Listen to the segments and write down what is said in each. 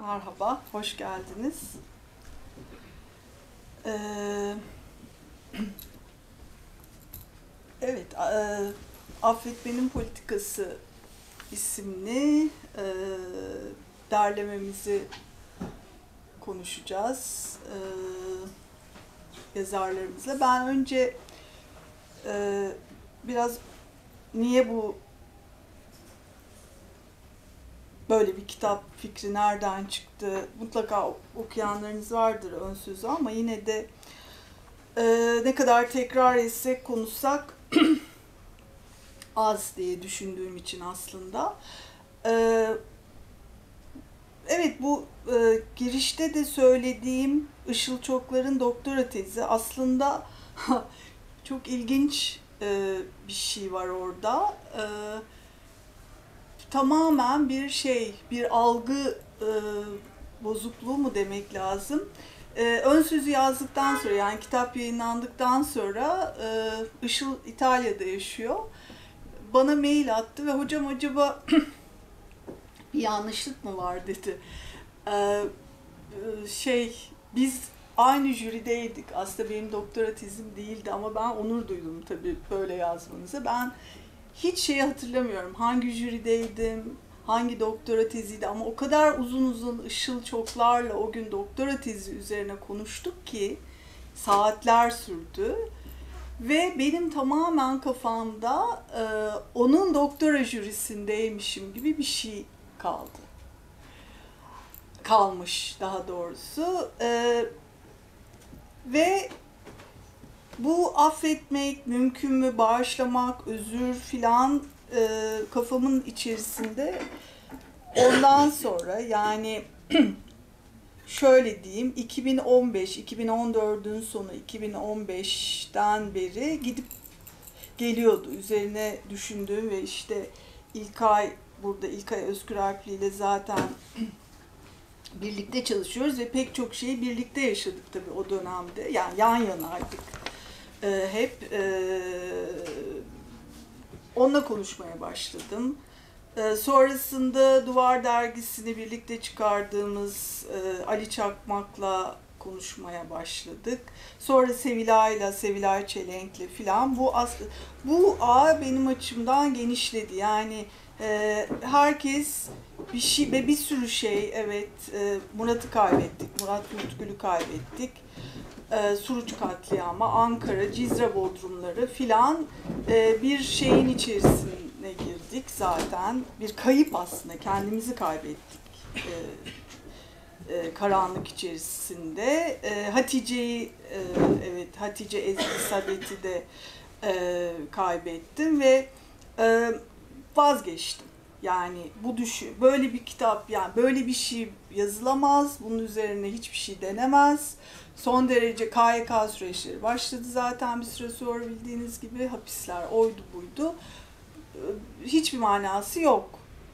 Merhaba, hoş geldiniz. Evet, Affetmenin Politikası isimli derlememizi konuşacağız yazarlarımızla. Ben önce biraz niye böyle bir kitap fikri nereden çıktı? Mutlaka okuyanlarınız vardır ön sözü ama yine de ne kadar tekrar etsek, konuşsak az diye düşündüğüm için aslında. Evet, bu girişte de söylediğim Işıl Çoklar'ın doktora tezi aslında çok ilginç bir şey var orada. Tamamen bir algı bozukluğu mu demek lazım. Ön sözü yazdıktan sonra, yani kitap yayınlandıktan sonra Işıl İtalya'da yaşıyor. Bana mail attı ve hocam acaba bir yanlışlık mı var dedi. Biz aynı jürideydik. Aslında benim doktora tezim değildi ama ben onur duydum tabii böyle yazmanıza. Ben hiç şeyi hatırlamıyorum. Hangi jürideydim, hangi doktora teziydi ama o kadar uzun Işıl Çoklar'la o gün doktora tezi üzerine konuştuk ki saatler sürdü. Ve benim tamamen kafamda onun doktora jürisindeymişim gibi bir şey kalmış daha doğrusu. Ve bu affetmek mümkün mü, bağışlamak, özür filan kafamın içerisinde ondan sonra yani şöyle diyeyim 2014'ün sonu 2015'ten beri gidip geliyordu. Üzerine düşündüğüm ve işte İlkay Özgüralpli ile zaten birlikte çalışıyoruz ve pek çok şeyi birlikte yaşadık tabii o dönemde. Yani yan yanaydık. Hep onunla konuşmaya başladım. Sonrasında Duvar Dergisi'ni birlikte çıkardığımız Ali Çakmak'la konuşmaya başladık. Sonra Sevilay Çelenk'le filan bu ağ benim açımdan genişledi. Yani herkes bir sürü şey, evet, Murat'ı kaybettik, Murat Yurtgül'ü kaybettik. Suruç katliamı, Ankara, Cizre Bodrumları filan bir şeyin içerisine girdik zaten. Bir kayıp aslında, kendimizi kaybettik karanlık içerisinde. Hatice Ezgi Sadet'i de kaybettim ve vazgeçtim. Yani böyle bir kitap, yani böyle bir şey yazılamaz, bunun üzerine hiçbir şey denemez. Son derece KYK süreçleri başladı zaten bir süre sonra bildiğiniz gibi, hapisler oydu buydu. Hiçbir manası yok.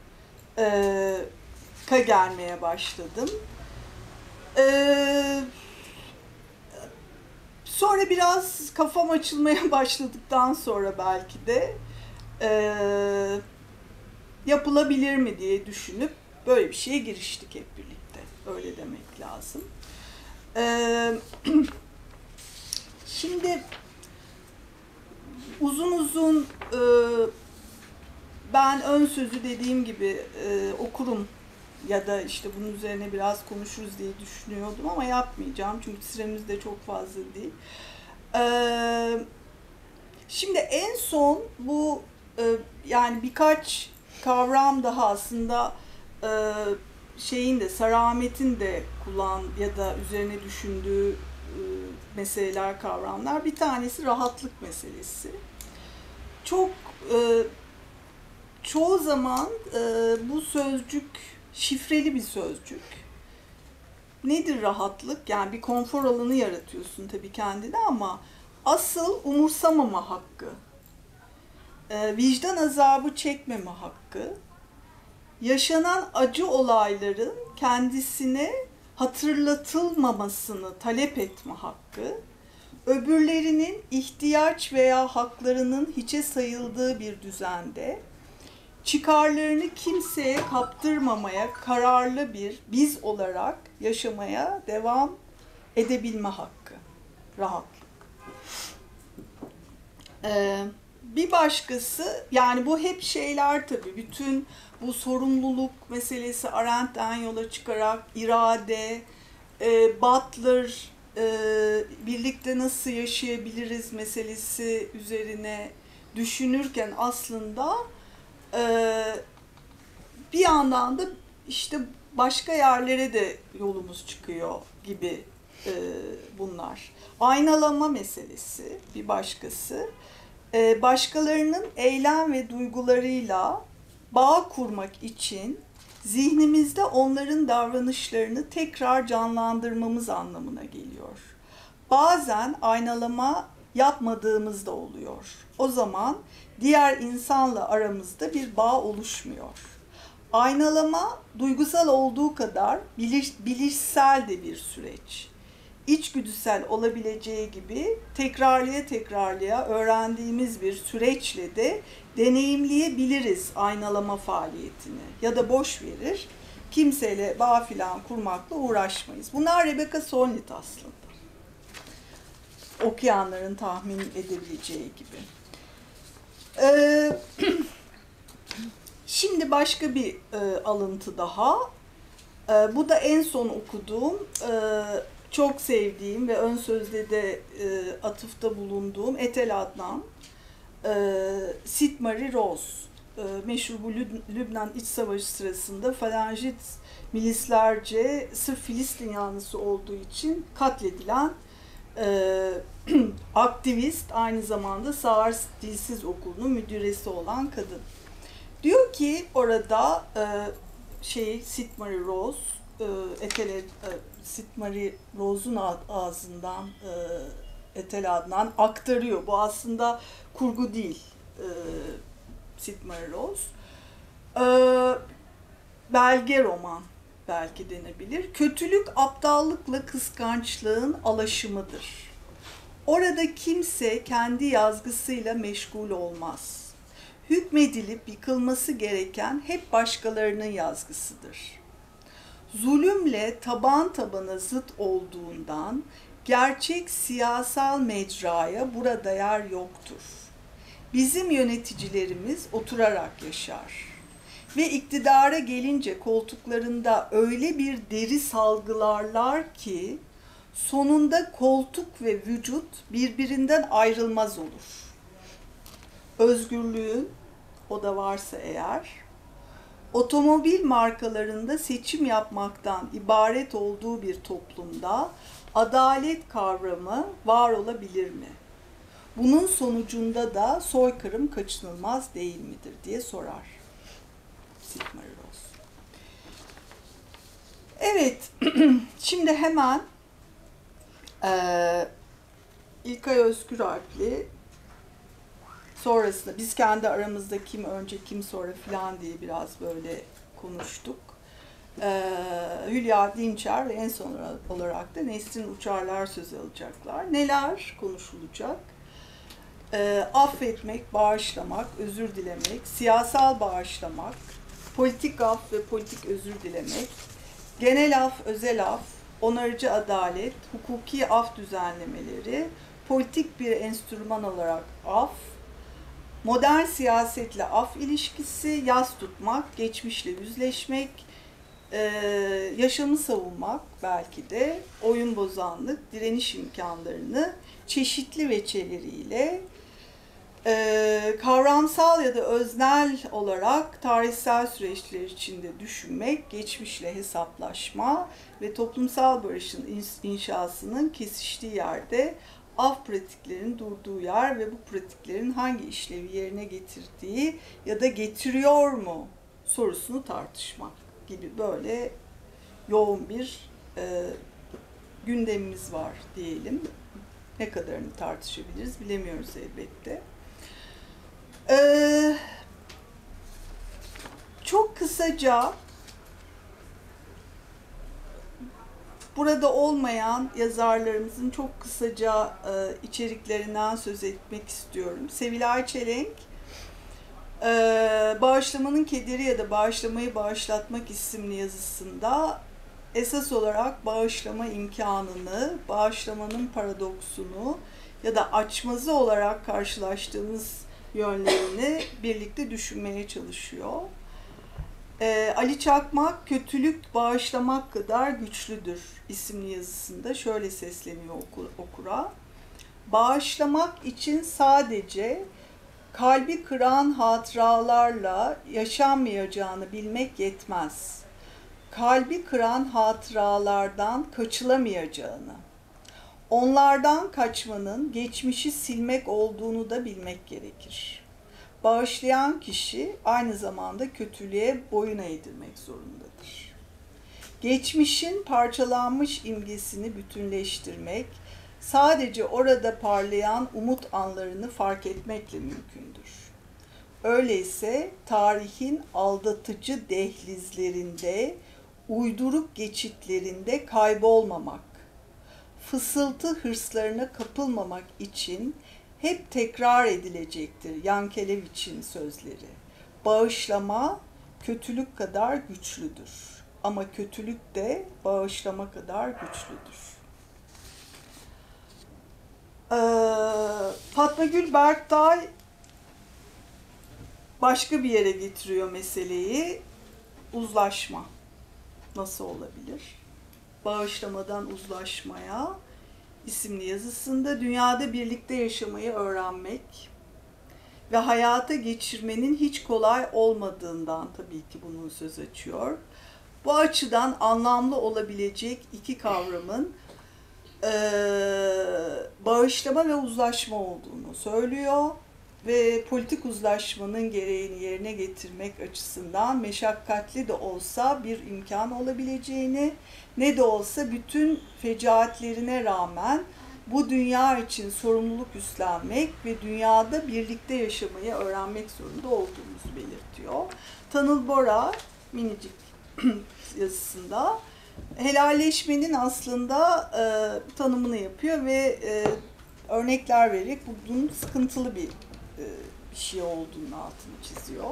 Gelmeye başladım. Sonra biraz kafam açılmaya başladıktan sonra belki de yapılabilir mi diye düşünüp böyle bir şeye giriştik hep birlikte. Öyle demek lazım. Şimdi uzun ben ön sözü dediğim gibi okurum ya da işte bunun üzerine biraz konuşuruz diye düşünüyordum ama yapmayacağım çünkü süremiz de çok fazla değil. Şimdi en son bu yani birkaç kavram daha aslında Sarı de ya da üzerine düşündüğü meseleler, kavramlar. Bir tanesi rahatlık meselesi. Çoğu zaman bu sözcük şifreli bir sözcük. Nedir rahatlık? Yani bir konfor alanı yaratıyorsun tabii kendine ama asıl umursamama hakkı, vicdan azabı çekmeme hakkı, yaşanan acı olayların kendisine hatırlatılmamasını talep etme hakkı, öbürlerinin ihtiyaç veya haklarının hiçe sayıldığı bir düzende çıkarlarını kimseye kaptırmamaya kararlı bir biz olarak yaşamaya devam edebilme hakkı, rahatlık. Bir başkası, yani bu hep şeyler tabii, bütün bu sorumluluk meselesi Arendt'ten yola çıkarak irade, Butler, birlikte nasıl yaşayabiliriz meselesi üzerine düşünürken aslında bir yandan da işte başka yerlere de yolumuz çıkıyor gibi bunlar. Aynalama meselesi bir başkası. Başkalarının eylem ve duygularıyla bağ kurmak için zihnimizde onların davranışlarını tekrar canlandırmamız anlamına geliyor. Bazen aynalama yapmadığımız da oluyor. O zaman diğer insanla aramızda bir bağ oluşmuyor. Aynalama duygusal olduğu kadar bilişsel de bir süreç. İçgüdüsel olabileceği gibi tekrarlaya öğrendiğimiz bir süreçle de deneyimleyebiliriz aynalama faaliyetini. Ya da boş verir, kimseyle bağ filan kurmakla uğraşmayız. Bunlar Rebecca Solnit aslında. Okuyanların tahmin edebileceği gibi. Şimdi başka bir alıntı daha. Bu da en son okuduğum, çok sevdiğim ve ön sözde de atıfta bulunduğum Etel Adnan, Sid-Marie Rose, meşhur bu Lübnan İç Savaşı sırasında Falangist milislerce sırf Filistin yanlısı olduğu için katledilen aktivist, aynı zamanda Sağır Dilsiz Okulu'nun müdüresi olan kadın. Diyor ki orada Sid-Marie Rose, Sid-Marie Rose'un ağzından Etel Adnan aktarıyor. Bu aslında kurgu değil, Sid-Marie Rose. Belge roman belki denebilir. Kötülük aptallıkla kıskançlığın alaşımıdır. Orada kimse kendi yazgısıyla meşgul olmaz. Hükmedilip yıkılması gereken hep başkalarının yazgısıdır. Zulümle taban tabana zıt olduğundan gerçek siyasal mecraya burada yer yoktur. Bizim yöneticilerimiz oturarak yaşar. Ve iktidara gelince koltuklarında öyle bir deri salgılarlar ki sonunda koltuk ve vücut birbirinden ayrılmaz olur. Özgürlüğün, o da varsa eğer, otomobil markalarında seçim yapmaktan ibaret olduğu bir toplumda adalet kavramı var olabilir mi? Bunun sonucunda da soykırım kaçınılmaz değil midir diye sorar Sid-Marie Rose. Evet, şimdi hemen İlkay Özküralp'li sonrasında biz kendi aramızda kim önce kim sonra filan diye biraz böyle konuştuk. Hülya Dinçer ve en son olarak da Nesrin Uçarlar söz alacaklar. Neler konuşulacak? Affetmek, bağışlamak, özür dilemek, siyasal bağışlamak, politik af ve politik özür dilemek, genel af, özel af, onarıcı adalet, hukuki af düzenlemeleri, politik bir enstrüman olarak af, modern siyasetle af ilişkisi, yas tutmak, geçmişle yüzleşmek, yaşamı savunmak belki de, oyun bozanlık, direniş imkanlarını çeşitli veçeleriyle kavramsal ya da öznel olarak tarihsel süreçler içinde düşünmek, geçmişle hesaplaşma ve toplumsal barışın inşasının kesiştiği yerde af pratiklerinin durduğu yer ve bu pratiklerin hangi işlevi yerine getirdiği ya da getiriyor mu sorusunu tartışmak gibi böyle yoğun bir gündemimiz var diyelim. Ne kadarını tartışabiliriz bilemiyoruz elbette. Çok kısaca burada olmayan yazarlarımızın çok kısaca içeriklerinden söz etmek istiyorum. Sevilay Çelenk Bağışlamanın Kederi ya da Bağışlamayı Bağışlatmak isimli yazısında esas olarak bağışlama imkanını, bağışlamanın paradoksunu ya da açmazı olarak karşılaştığımız yönlerini birlikte düşünmeye çalışıyor. Ali Çakmak, Kötülük Bağışlamak Kadar Güçlüdür isimli yazısında şöyle sesleniyor okura. Bağışlamak için sadece kalbi kıran hatıralarla yaşanmayacağını bilmek yetmez. Kalbi kıran hatıralardan kaçılamayacağını, onlardan kaçmanın geçmişi silmek olduğunu da bilmek gerekir. Bağışlayan kişi aynı zamanda kötülüğe boyun eğdirmek zorundadır. Geçmişin parçalanmış imgesini bütünleştirmek, sadece orada parlayan umut anlarını fark etmekle mümkündür. Öyleyse tarihin aldatıcı dehlizlerinde, uyduruk geçitlerinde kaybolmamak, fısıltı hırslarına kapılmamak için hep tekrar edilecektir Yankelevic'in sözleri. Bağışlama kötülük kadar güçlüdür ama kötülük de bağışlama kadar güçlüdür. Fatma Gül Berktay başka bir yere getiriyor meseleyi. Uzlaşma nasıl olabilir? Bağışlamadan uzlaşmaya isimli yazısında dünyada birlikte yaşamayı öğrenmek ve hayata geçirmenin hiç kolay olmadığından tabii ki bunun söz açıyor. Bu açıdan anlamlı olabilecek iki kavramın bağışlama ve uzlaşma olduğunu söylüyor ve politik uzlaşmanın gereğini yerine getirmek açısından meşakkatli de olsa bir imkan olabileceğini, ne de olsa bütün fecaatlerine rağmen bu dünya için sorumluluk üstlenmek ve dünyada birlikte yaşamayı öğrenmek zorunda olduğumuzu belirtiyor. Tanıl Bora minicik yazısında helalleşmenin aslında tanımını yapıyor ve örnekler vererek bunun sıkıntılı bir şey olduğunu altını çiziyor.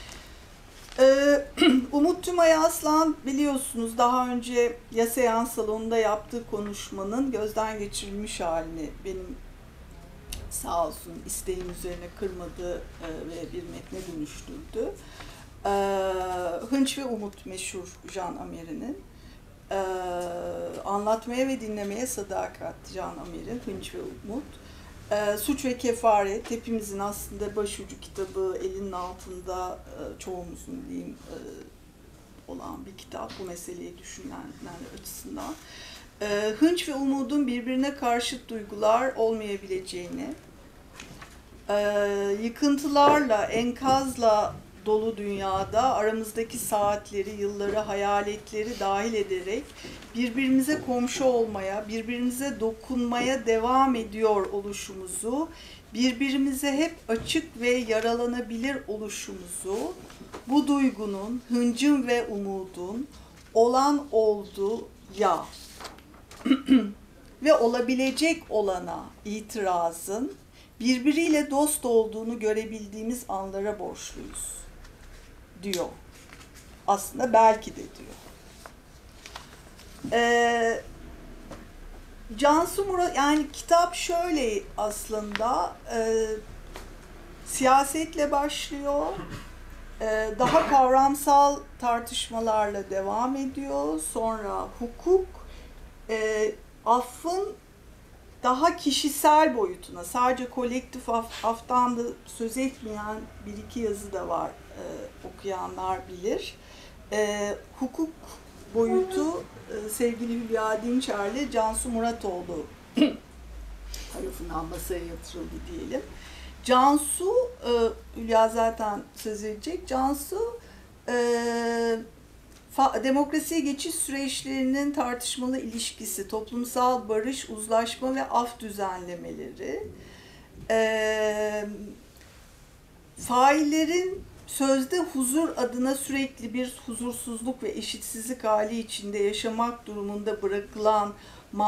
Umut Tümay Aslan biliyorsunuz daha önce Ya Seans Salonu'nda yaptığı konuşmanın gözden geçirilmiş halini benim sağ olsun isteğim üzerine kırmadı ve bir metne dönüştürdü. Hınç ve Umut meşhur Jean Amer'in. Anlatmaya ve dinlemeye sadakat Jean Amer'in Hınç ve Umut. Suç ve Kefaret, hepimizin aslında başucu kitabı, elinin altında çoğumuzun diyeyim olan bir kitap bu meseleyi düşünenler açısından. Hınç ve umudun birbirine karşıt duygular olmayabileceğini, yıkıntılarla, enkazla dolu dünyada aramızdaki saatleri, yılları, hayaletleri dahil ederek birbirimize komşu olmaya, birbirimize dokunmaya devam ediyor oluşumuzu, birbirimize hep açık ve yaralanabilir oluşumuzu, bu duygunun, hıncın ve umudun olan oldu ya ve olabilecek olana itirazın birbiriyle dost olduğunu görebildiğimiz anlara borçluyuz diyor. Aslında belki de diyor. Cansu Murat, yani kitap şöyle aslında siyasetle başlıyor, daha kavramsal tartışmalarla devam ediyor, sonra hukuk, affın daha kişisel boyutuna, sadece kolektif aftan da söz etmeyen bir iki yazı da var, okuyanlar bilir. Hukuk boyutu sevgili Hülya Dinçer'le Cansu Muratoğlu tarafından masaya yatırıldı diyelim. Cansu, Hülya zaten söz edecek, Cansu demokrasiye geçiş süreçlerinin tartışmalı ilişkisi, toplumsal barış, uzlaşma ve af düzenlemeleri, faillerin sözde huzur adına sürekli bir huzursuzluk ve eşitsizlik hali içinde yaşamak durumunda bırakılan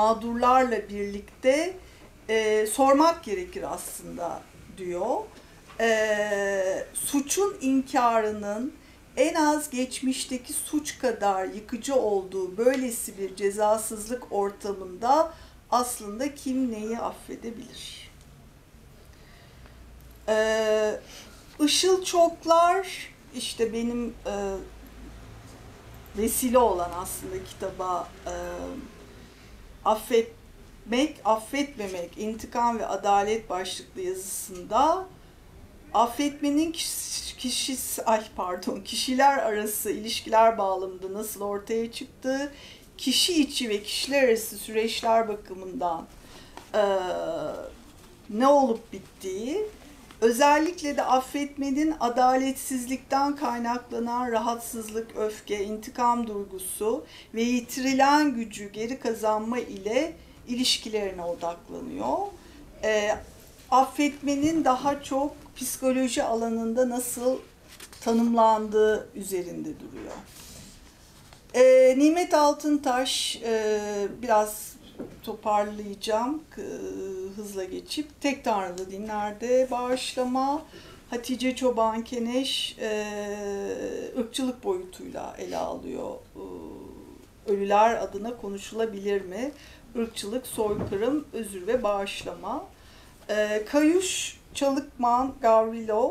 mağdurlarla birlikte sormak gerekir aslında diyor. suçun inkarının en az geçmişteki suç kadar yıkıcı olduğu böylesi bir cezasızlık ortamında aslında kim neyi affedebilir? Işıl Çoklar, işte benim vesile olan aslında kitaba affetmek, affetmemek, intikam ve adalet başlıklı yazısında affetmenin kişiler arası ilişkiler bağlamında nasıl ortaya çıktığı, kişi içi ve kişiler arası süreçler bakımından ne olup bittiği, özellikle de affetmenin adaletsizlikten kaynaklanan rahatsızlık, öfke, intikam duygusu ve yitirilen gücü geri kazanma ile ilişkilerine odaklanıyor. Affetmenin daha çok psikoloji alanında nasıl tanımlandığı üzerinde duruyor. Nimet Altıntaş, biraz toparlayacağım hızla geçip, tek tanrılı dinlerde bağışlama, Hatice Çoban Keneş ırkçılık boyutuyla ele alıyor. Ölüler adına konuşulabilir mi? Irkçılık, soykırım, özür ve bağışlama. Kayuş Çalıkman Gavrilov,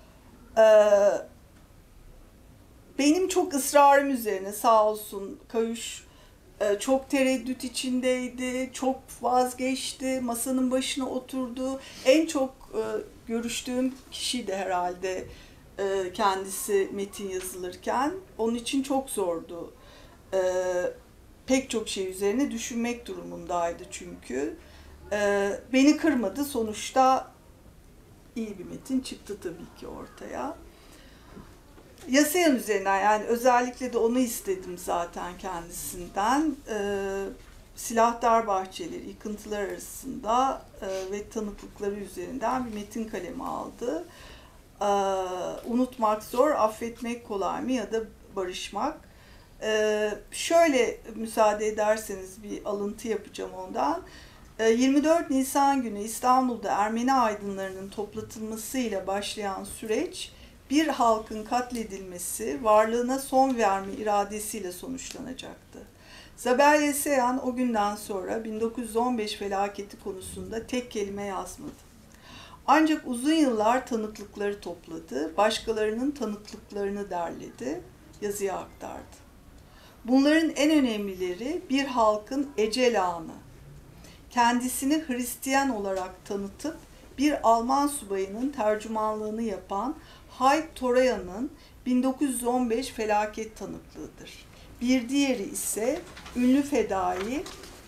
benim çok ısrarım üzerine, sağ olsun Kayuş, çok tereddüt içindeydi, çok vazgeçti, masanın başına oturdu. En çok görüştüğüm kişi de herhalde kendisi metin yazılırken. Onun için çok zordu. Pek çok şey üzerine düşünmek durumundaydı çünkü. Beni kırmadı. Sonuçta iyi bir metin çıktı tabii ki ortaya. Yasayan üzerinden, yani özellikle de onu istedim zaten kendisinden. Silahtar Bahçeleri, yıkıntılar arasında ve tanıklıkları üzerinden bir metin kalemi aldı. Unutmak zor, affetmek kolay mı ya da barışmak. Şöyle müsaade ederseniz bir alıntı yapacağım ondan. 24 Nisan günü İstanbul'da Ermeni aydınlarının toplatılmasıyla başlayan süreç, bir halkın katledilmesi, varlığına son verme iradesiyle sonuçlanacaktı. Zabel Yeseyan o günden sonra 1915 felaketi konusunda tek kelime yazmadı. Ancak uzun yıllar tanıklıkları topladı, başkalarının tanıklıklarını derledi, yazıya aktardı. Bunların en önemlileri bir halkın ecel anı, kendisini Hristiyan olarak tanıtıp bir Alman subayının tercümanlığını yapan Hayk Toraya'nın 1915 felaket tanıklığıdır. Bir diğeri ise ünlü fedai,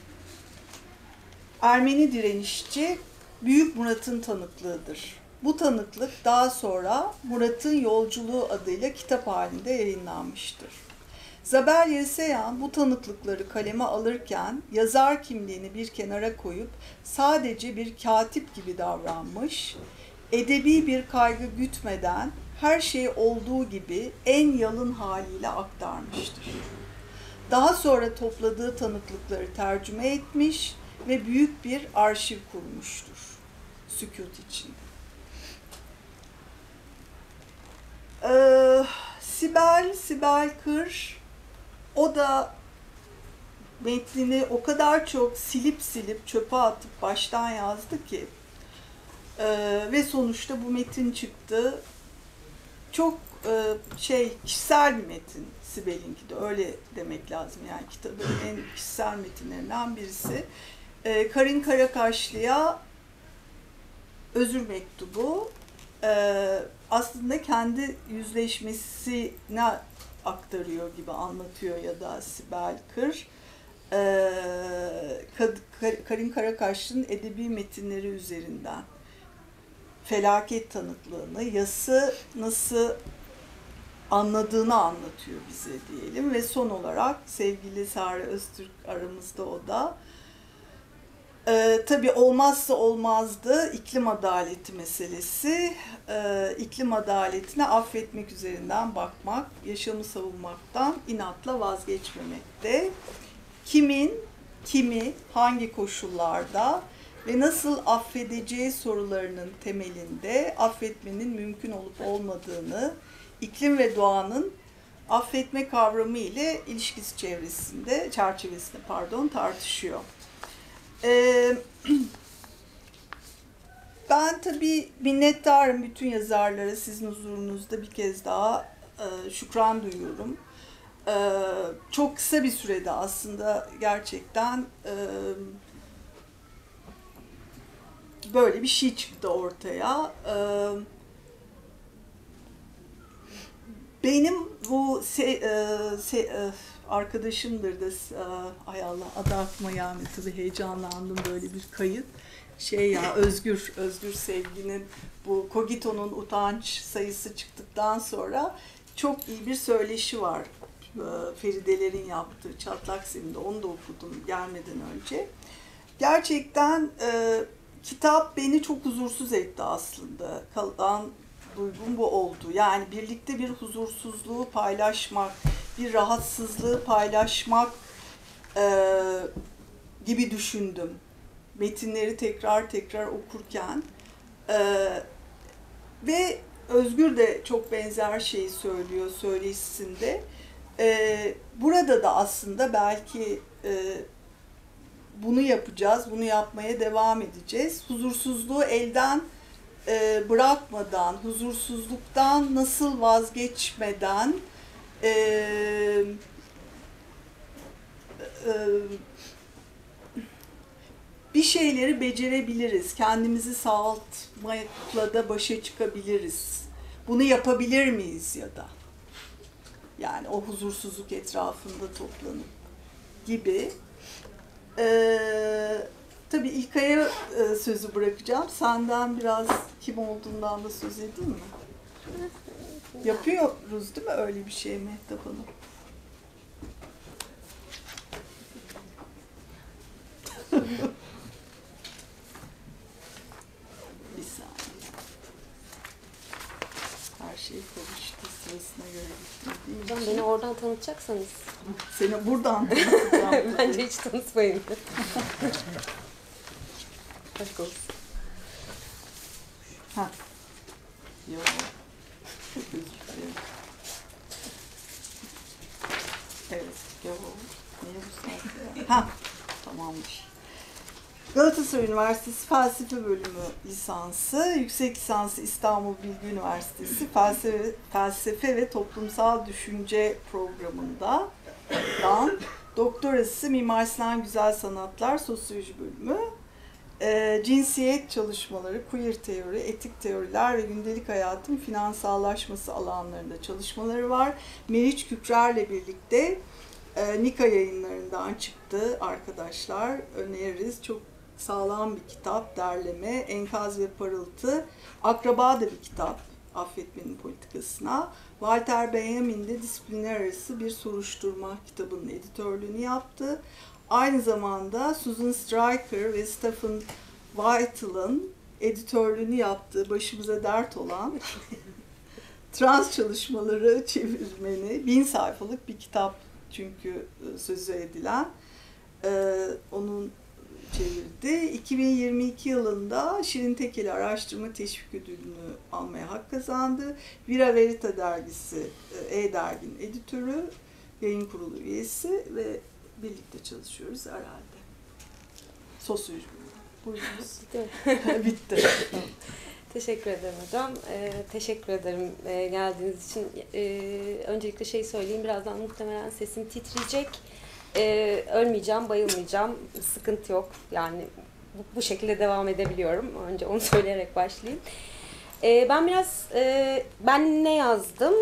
Ermeni direnişçi Büyük Murat'ın tanıklığıdır. Bu tanıklık daha sonra Murat'ın Yolculuğu adıyla kitap halinde yayınlanmıştır. Zabel Yeseyan bu tanıklıkları kaleme alırken yazar kimliğini bir kenara koyup sadece bir katip gibi davranmış, edebi bir kaygı gütmeden her şeyi olduğu gibi en yalın haliyle aktarmıştır. Daha sonra topladığı tanıklıkları tercüme etmiş ve büyük bir arşiv kurmuştur sükût içinde. Sibel Kır, o da metnini o kadar çok silip çöpe atıp baştan yazdı ki ve sonuçta bu metin çıktı. Çok kişisel bir metin Sibel'inki de, öyle demek lazım. Yani kitabın en kişisel metinlerinden birisi. Karin Karakaşlı'ya özür mektubu, aslında kendi yüzleşmesine aktarıyor gibi anlatıyor ya da Sibel Kır. Karin Karakaşlı'nın edebi metinleri üzerinden felaket tanıklığını, yası nasıl anladığını anlatıyor bize diyelim. Ve son olarak sevgili Sare Öztürk aramızda, o da. Tabii olmazsa olmazdı iklim adaleti meselesi. İklim adaletine affetmek üzerinden bakmak, yaşamı savunmaktan inatla vazgeçmemekte. Kimi, hangi koşullarda ve nasıl affedeceği sorularının temelinde affetmenin mümkün olup olmadığını, iklim ve doğanın affetme kavramı ile ilişkisi çerçevesinde tartışıyor. Ben tabii minnettarım bütün yazarlara, sizin huzurunuzda bir kez daha şükran duyuyorum. Çok kısa bir sürede aslında gerçekten böyle bir şey çıktı ortaya. Benim bu arkadaşımdır da, ay Allah adı aklıma gelmedi tabii, heyecanlandım, böyle bir kayıt. Özgür Sevgi'nin bu Kogito'nun utanç sayısı çıktıktan sonra çok iyi bir söyleşi var. Feride'lerin yaptığı Çatlak Zemin'de, onu da okudum gelmeden önce. Gerçekten kitap beni çok huzursuz etti aslında. Kalan duygum bu oldu. Yani birlikte bir huzursuzluğu paylaşmak, bir rahatsızlığı paylaşmak gibi düşündüm. Metinleri tekrar okurken ve Özgür de çok benzer şeyi söylüyor söyleşisinde. Burada da aslında belki bunu yapacağız, bunu yapmaya devam edeceğiz. Huzursuzluğu elden bırakmadan, huzursuzluktan nasıl vazgeçmeden bir şeyleri becerebiliriz, kendimizi sağaltmakla da başa çıkabiliriz. Bunu yapabilir miyiz ya da? Yani o huzursuzluk etrafında toplanıp gibi. Tabii İlkay'a sözü bırakacağım. Senden biraz kim olduğundan da söz edeyim mi? Yapıyoruz değil mi öyle bir şey Mehtap Hanım? Bir saniye. Her şey karıştı, sırasına göre gittim. Hocam beni oradan tanıtacaksanız. Seni buradan tanıtacağım. Bence hiç tanıtmayın. Aşk olsun. Ha. Yok. Çok özür dilerim. Evet. Yok. Niye bu saatte? Ha. Tamammış. Galatasaray Üniversitesi Felsefe Bölümü lisansı, yüksek lisansı İstanbul Bilgi Üniversitesi Felsefe ve Toplumsal Düşünce programında doktorası Mimar Sinan Güzel Sanatlar Sosyoloji Bölümü, cinsiyet çalışmaları, queer teori, etik teoriler ve gündelik hayatın finansallaşması alanlarında çalışmaları var. Meriç Kükrer'le birlikte Nika yayınlarından çıktı arkadaşlar, öneririz. Çok sağlam bir kitap, derleme, Enkaz ve Parıltı. Akraba da bir kitap, affetmenin politikasına. Walter Benjamin de Disiplinler Arası Bir Soruşturma kitabının editörlüğünü yaptı. Aynı zamanda Susan Stryker ve Stephen Whitel'ın editörlüğünü yaptığı, başımıza dert olan trans çalışmaları çevirmeni, 1000 sayfalık bir kitap çünkü sözü edilen, onun çevirdi. 2022 yılında Şirin Tekel Araştırma Teşvik Ödülünü almaya hak kazandı. Vira Verita dergisi, E-Dergi'nin editörü, yayın kurulu üyesi ve birlikte çalışıyoruz herhalde. Sosyoloji bölümü. Buyurunuz. Bitti. Teşekkür ederim hocam. Teşekkür ederim geldiğiniz için. Öncelikle şey söyleyeyim, birazdan muhtemelen sesim titreyecek. Ölmeyeceğim, bayılmayacağım. Sıkıntı yok. Yani bu şekilde devam edebiliyorum. Önce onu söyleyerek başlayayım. Ben biraz, ben ne yazdım?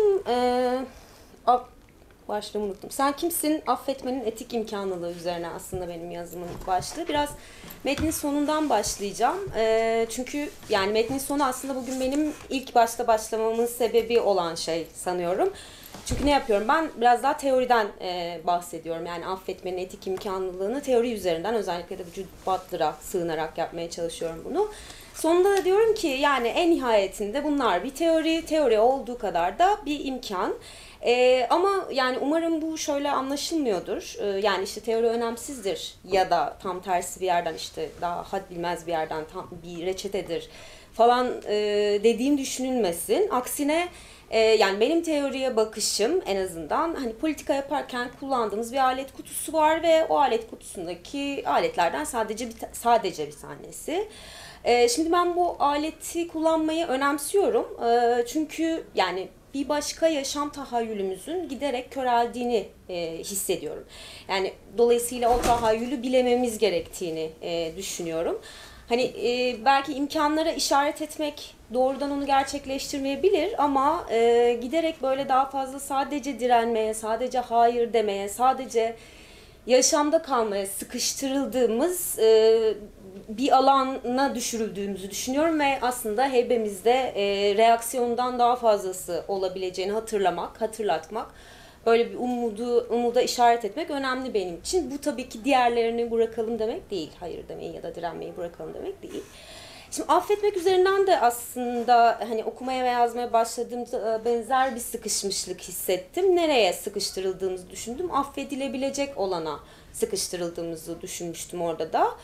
Başlığımı unuttum. Sen kimsin? Affetmenin etik imkanlılığı üzerine aslında benim yazımın başlığı. Biraz metnin sonundan başlayacağım. Çünkü yani metnin sonu aslında bugün benim ilk başta başlamamın sebebi olan şey sanıyorum. Çünkü ne yapıyorum? Ben biraz daha teoriden bahsediyorum. Yani affetmenin etik imkanlılığını teori üzerinden, özellikle de Judith Butler'a sığınarak yapmaya çalışıyorum bunu. Sonunda da diyorum ki yani en nihayetinde bunlar bir teori olduğu kadar da bir imkan. Ama yani umarım bu şöyle anlaşılmıyordur. Yani işte teori önemsizdir ya da tam tersi bir yerden işte daha had bilmez bir yerden tam bir reçetedir falan dediğim düşünülmesin. Aksine yani benim teoriye bakışım en azından hani politika yaparken kullandığımız bir alet kutusu var ve o alet kutusundaki aletlerden sadece bir tanesi. Şimdi ben bu aleti kullanmayı önemsiyorum. Çünkü yani bir başka yaşam tahayyülümüzün giderek köreldiğini hissediyorum. Yani dolayısıyla o tahayyülü bilememiz gerektiğini düşünüyorum. Hani belki imkanlara işaret etmek doğrudan onu gerçekleştirmeyebilir ama giderek böyle daha fazla sadece direnmeye, sadece hayır demeye, sadece yaşamda kalmaya sıkıştırıldığımız bir alana düşürüldüğümüzü düşünüyorum ve aslında heybemizde reaksiyondan daha fazlası olabileceğini hatırlatmak, böyle bir umuda işaret etmek önemli benim için. Bu tabii ki diğerlerini bırakalım demek değil, hayır demeyi ya da direnmeyi bırakalım demek değil. Şimdi affetmek üzerinden de aslında hani okumaya ve yazmaya başladığımda benzer bir sıkışmışlık hissettim. Nereye sıkıştırıldığımızı düşündüm. Affedilebilecek olana sıkıştırıldığımızı düşünmüştüm orada da.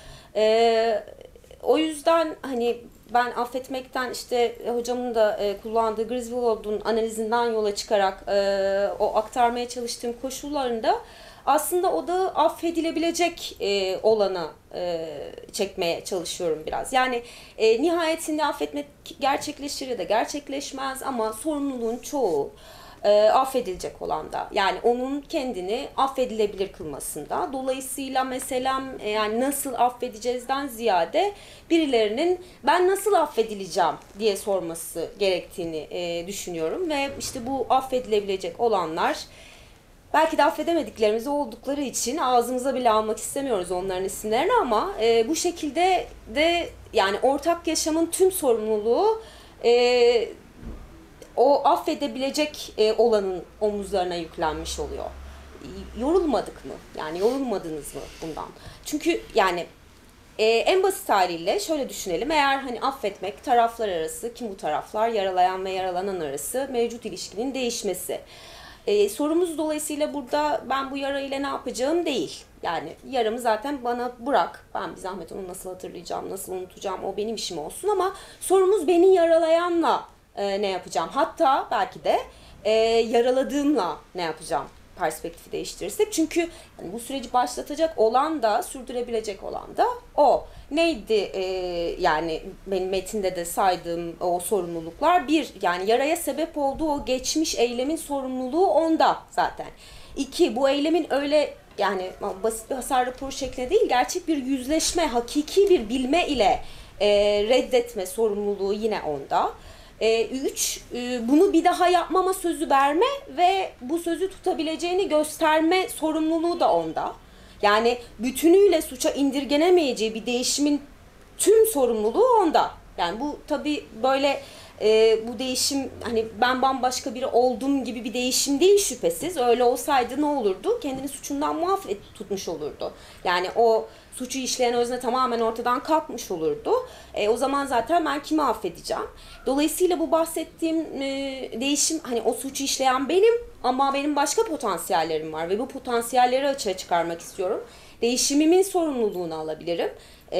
O yüzden hani ben affetmekten işte hocamın da kullandığı Griswold'un analizinden yola çıkarak o aktarmaya çalıştığım koşullarında aslında o da affedilebilecek olana çekmeye çalışıyorum biraz. Yani nihayetinde affetmek gerçekleşir ya da gerçekleşmez ama sorumluluğun çoğu affedilecek olanda. Yani onun kendini affedilebilir kılmasında. Dolayısıyla mesela yani nasıl affedeceğizden ziyade birilerinin ben nasıl affedileceğim diye sorması gerektiğini düşünüyorum. Ve işte bu affedilebilecek olanlar belki de affedemediklerimiz oldukları için ağzımıza bile almak istemiyoruz onların isimlerini ama bu şekilde de yani ortak yaşamın tüm sorumluluğu o affedebilecek olanın omuzlarına yüklenmiş oluyor. Yorulmadık mı? Yani yorulmadınız mı bundan? Çünkü yani en basit haliyle şöyle düşünelim. Eğer hani affetmek taraflar arası, kim bu taraflar? Yaralayan ve yaralanan arası mevcut ilişkinin değişmesi. Sorumuz dolayısıyla burada ben bu yara ile ne yapacağım değil. Yani yaramı zaten bana bırak. Ben bir zahmet onu nasıl hatırlayacağım, nasıl unutacağım o benim işim olsun ama sorumuz beni yaralayanla ne yapacağım. Hatta belki de yaraladığımla ne yapacağım perspektifi değiştirirsek. Çünkü yani bu süreci başlatacak olan da sürdürebilecek olan da o. Neydi yani benim metinde de saydığım o sorumluluklar? Bir, yani yaraya sebep olduğu o geçmiş eylemin sorumluluğu onda zaten. İki, bu eylemin öyle yani basit bir hasar raporu şeklinde değil, gerçek bir yüzleşme, hakiki bir bilme ile reddetme sorumluluğu yine onda. 3. Bunu bir daha yapmama sözü verme ve bu sözü tutabileceğini gösterme sorumluluğu da onda. Yani bütünüyle suça indirgenemeyeceği bir değişimin tüm sorumluluğu onda. Yani bu tabii böyle bu değişim hani ben bambaşka biri oldum gibi bir değişim değil şüphesiz. Öyle olsaydı ne olurdu? Kendini suçundan muaf tutmuş olurdu. Yani o suçu işleyen özne tamamen ortadan kalkmış olurdu. O zaman zaten ben kimi affedeceğim? Dolayısıyla bu bahsettiğim değişim hani o suçu işleyen benim ama benim başka potansiyellerim var ve bu potansiyelleri açığa çıkarmak istiyorum. Değişimimin sorumluluğunu alabilirim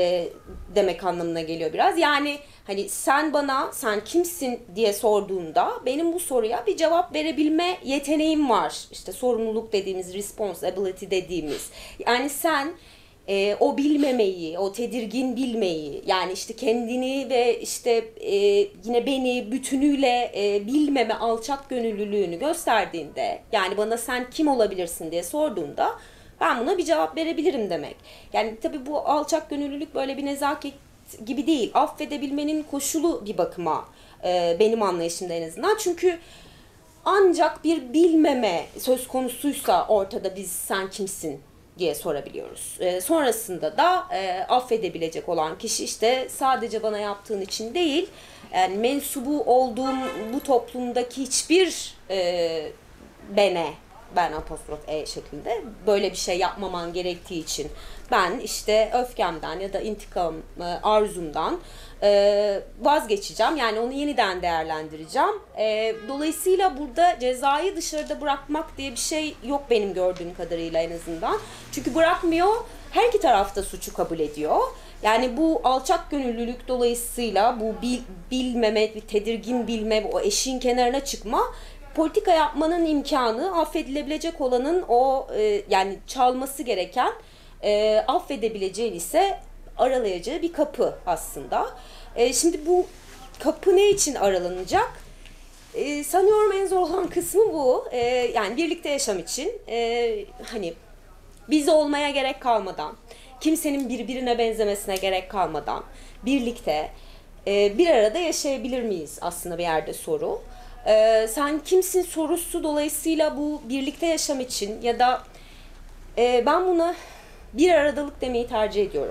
demek anlamına geliyor biraz. Yani hani sen bana sen kimsin diye sorduğunda benim bu soruya bir cevap verebilme yeteneğim var. İşte sorumluluk dediğimiz, responsibility dediğimiz. Yani sen o bilmemeyi, o tedirgin bilmeyi, yani işte kendini ve işte yine beni bütünüyle bilmeme alçak gönüllülüğünü gösterdiğinde, yani bana sen kim olabilirsin diye sorduğunda ben buna bir cevap verebilirim demek. Yani tabii bu alçak gönüllülük böyle bir nezaket gibi değil. Affedebilmenin koşulu bir bakıma benim anlayışımda en azından. Çünkü ancak bir bilmeme söz konusuysa ortada biz sen kimsin diye sorabiliyoruz. Sonrasında da affedebilecek olan kişi işte sadece bana yaptığın için değil, yani mensubu olduğum bu toplumdaki hiçbir ben apostrof şeklinde böyle bir şey yapmaman gerektiği için Ben işte öfkemden ya da intikam arzumdan vazgeçeceğim. Yani onu yeniden değerlendireceğim. Dolayısıyla burada cezayı dışarıda bırakmak diye bir şey yok benim gördüğüm kadarıyla en azından. Çünkü bırakmıyor, her iki taraf da suçu kabul ediyor. Yani bu alçak gönüllülük dolayısıyla bu bilmeme, bir tedirgin bilme, o eşiğin kenarına çıkma, politika yapmanın imkanı, affedilebilecek olanın o yani çalması gereken, affedebileceğin ise aralayacağı bir kapı aslında. Şimdi bu kapı ne için aralanacak? Sanıyorum en zor olan kısmı bu. Yani birlikte yaşam için hani biz olmaya gerek kalmadan, kimsenin birbirine benzemesine gerek kalmadan birlikte bir arada yaşayabilir miyiz aslında bir yerde soru. Sen kimsin sorusu dolayısıyla bu birlikte yaşam için ya da ben buna bir aradalık demeyi tercih ediyorum.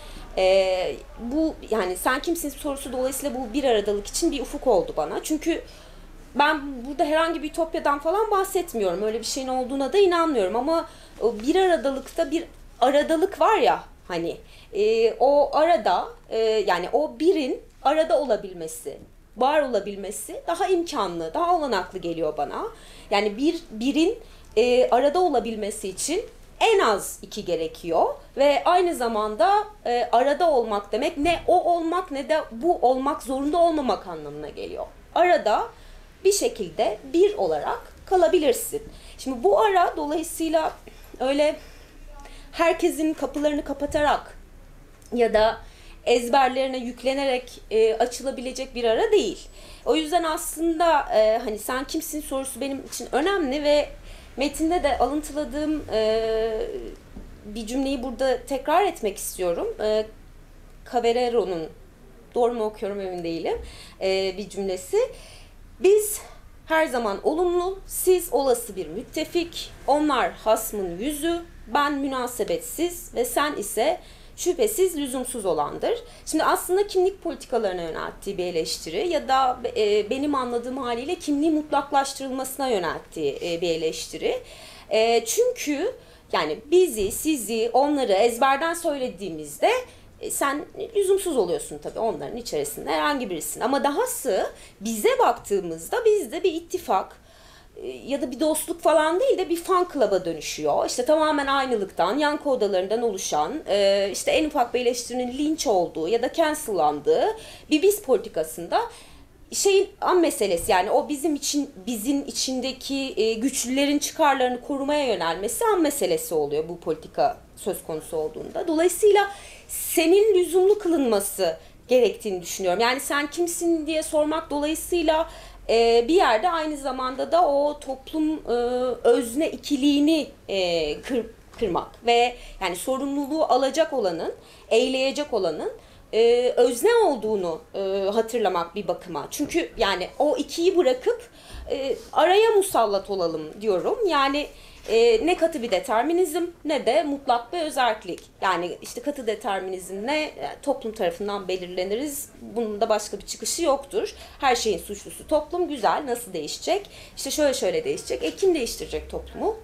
Bu yani sen kimsin sorusu dolayısıyla bu bir aradalık için bir ufuk oldu bana. Çünkü ben burada herhangi bir ütopyadan falan bahsetmiyorum. Öyle bir şeyin olduğuna da inanmıyorum ama o bir aradalıkta bir aradalık var ya hani o arada yani o birin arada olabilmesi, var olabilmesi daha imkanlı, daha olanaklı geliyor bana. Yani birin arada olabilmesi için en az iki gerekiyor ve aynı zamanda arada olmak demek ne o olmak ne de bu olmak zorunda olmamak anlamına geliyor. Arada bir şekilde bir olarak kalabilirsin. Şimdi bu ara dolayısıyla öyle herkesin kapılarını kapatarak ya da ezberlerine yüklenerek açılabilecek bir ara değil. O yüzden aslında hani sen kimsin sorusu benim için önemli ve metinde de alıntıladığım bir cümleyi burada tekrar etmek istiyorum. Caverero'nun, doğru mu okuyorum emin değilim, bir cümlesi. Biz her zaman olumlu, siz olası bir müttefik, onlar hasmın yüzü, ben münasebetsiz ve sen ise şüphesiz lüzumsuz olandır. Şimdi aslında kimlik politikalarına yönelttiği bir eleştiri ya da benim anladığım haliyle kimliğin mutlaklaştırılmasına yönelttiği bir eleştiri. Çünkü yani bizi, sizi, onları ezberden söylediğimizde sen lüzumsuz oluyorsun tabii onların içerisinde herhangi birisin. Ama dahası bize baktığımızda bizde bir ittifak ya da bir dostluk falan değil de bir fan club'a dönüşüyor. İşte tamamen aynılıktan, yankı odalarından oluşan, işte en ufak bir eleştirinin linç olduğu ya da cancellandığı bir biz politikasında şeyin an meselesi, yani o bizim içindeki güçlülerin çıkarlarını korumaya yönelmesi an meselesi oluyor bu politika söz konusu olduğunda. Dolayısıyla senin lüzumlu kılınması gerektiğini düşünüyorum. Yani sen kimsin diye sormak dolayısıyla bir yerde aynı zamanda da o toplum özne ikiliğini kırmak ve yani sorumluluğu alacak olanın, eyleyecek olanın özne olduğunu hatırlamak bir bakıma. Çünkü yani o ikiyi bırakıp araya musallat olalım diyorum. Yani ne katı bir determinizm ne de mutlak bir özerklik. Yani işte katı determinizmle toplum tarafından belirleniriz. Bunun da başka bir çıkışı yoktur. Her şeyin suçlusu toplum, güzel, nasıl değişecek? İşte şöyle değişecek. Kim değiştirecek toplumu?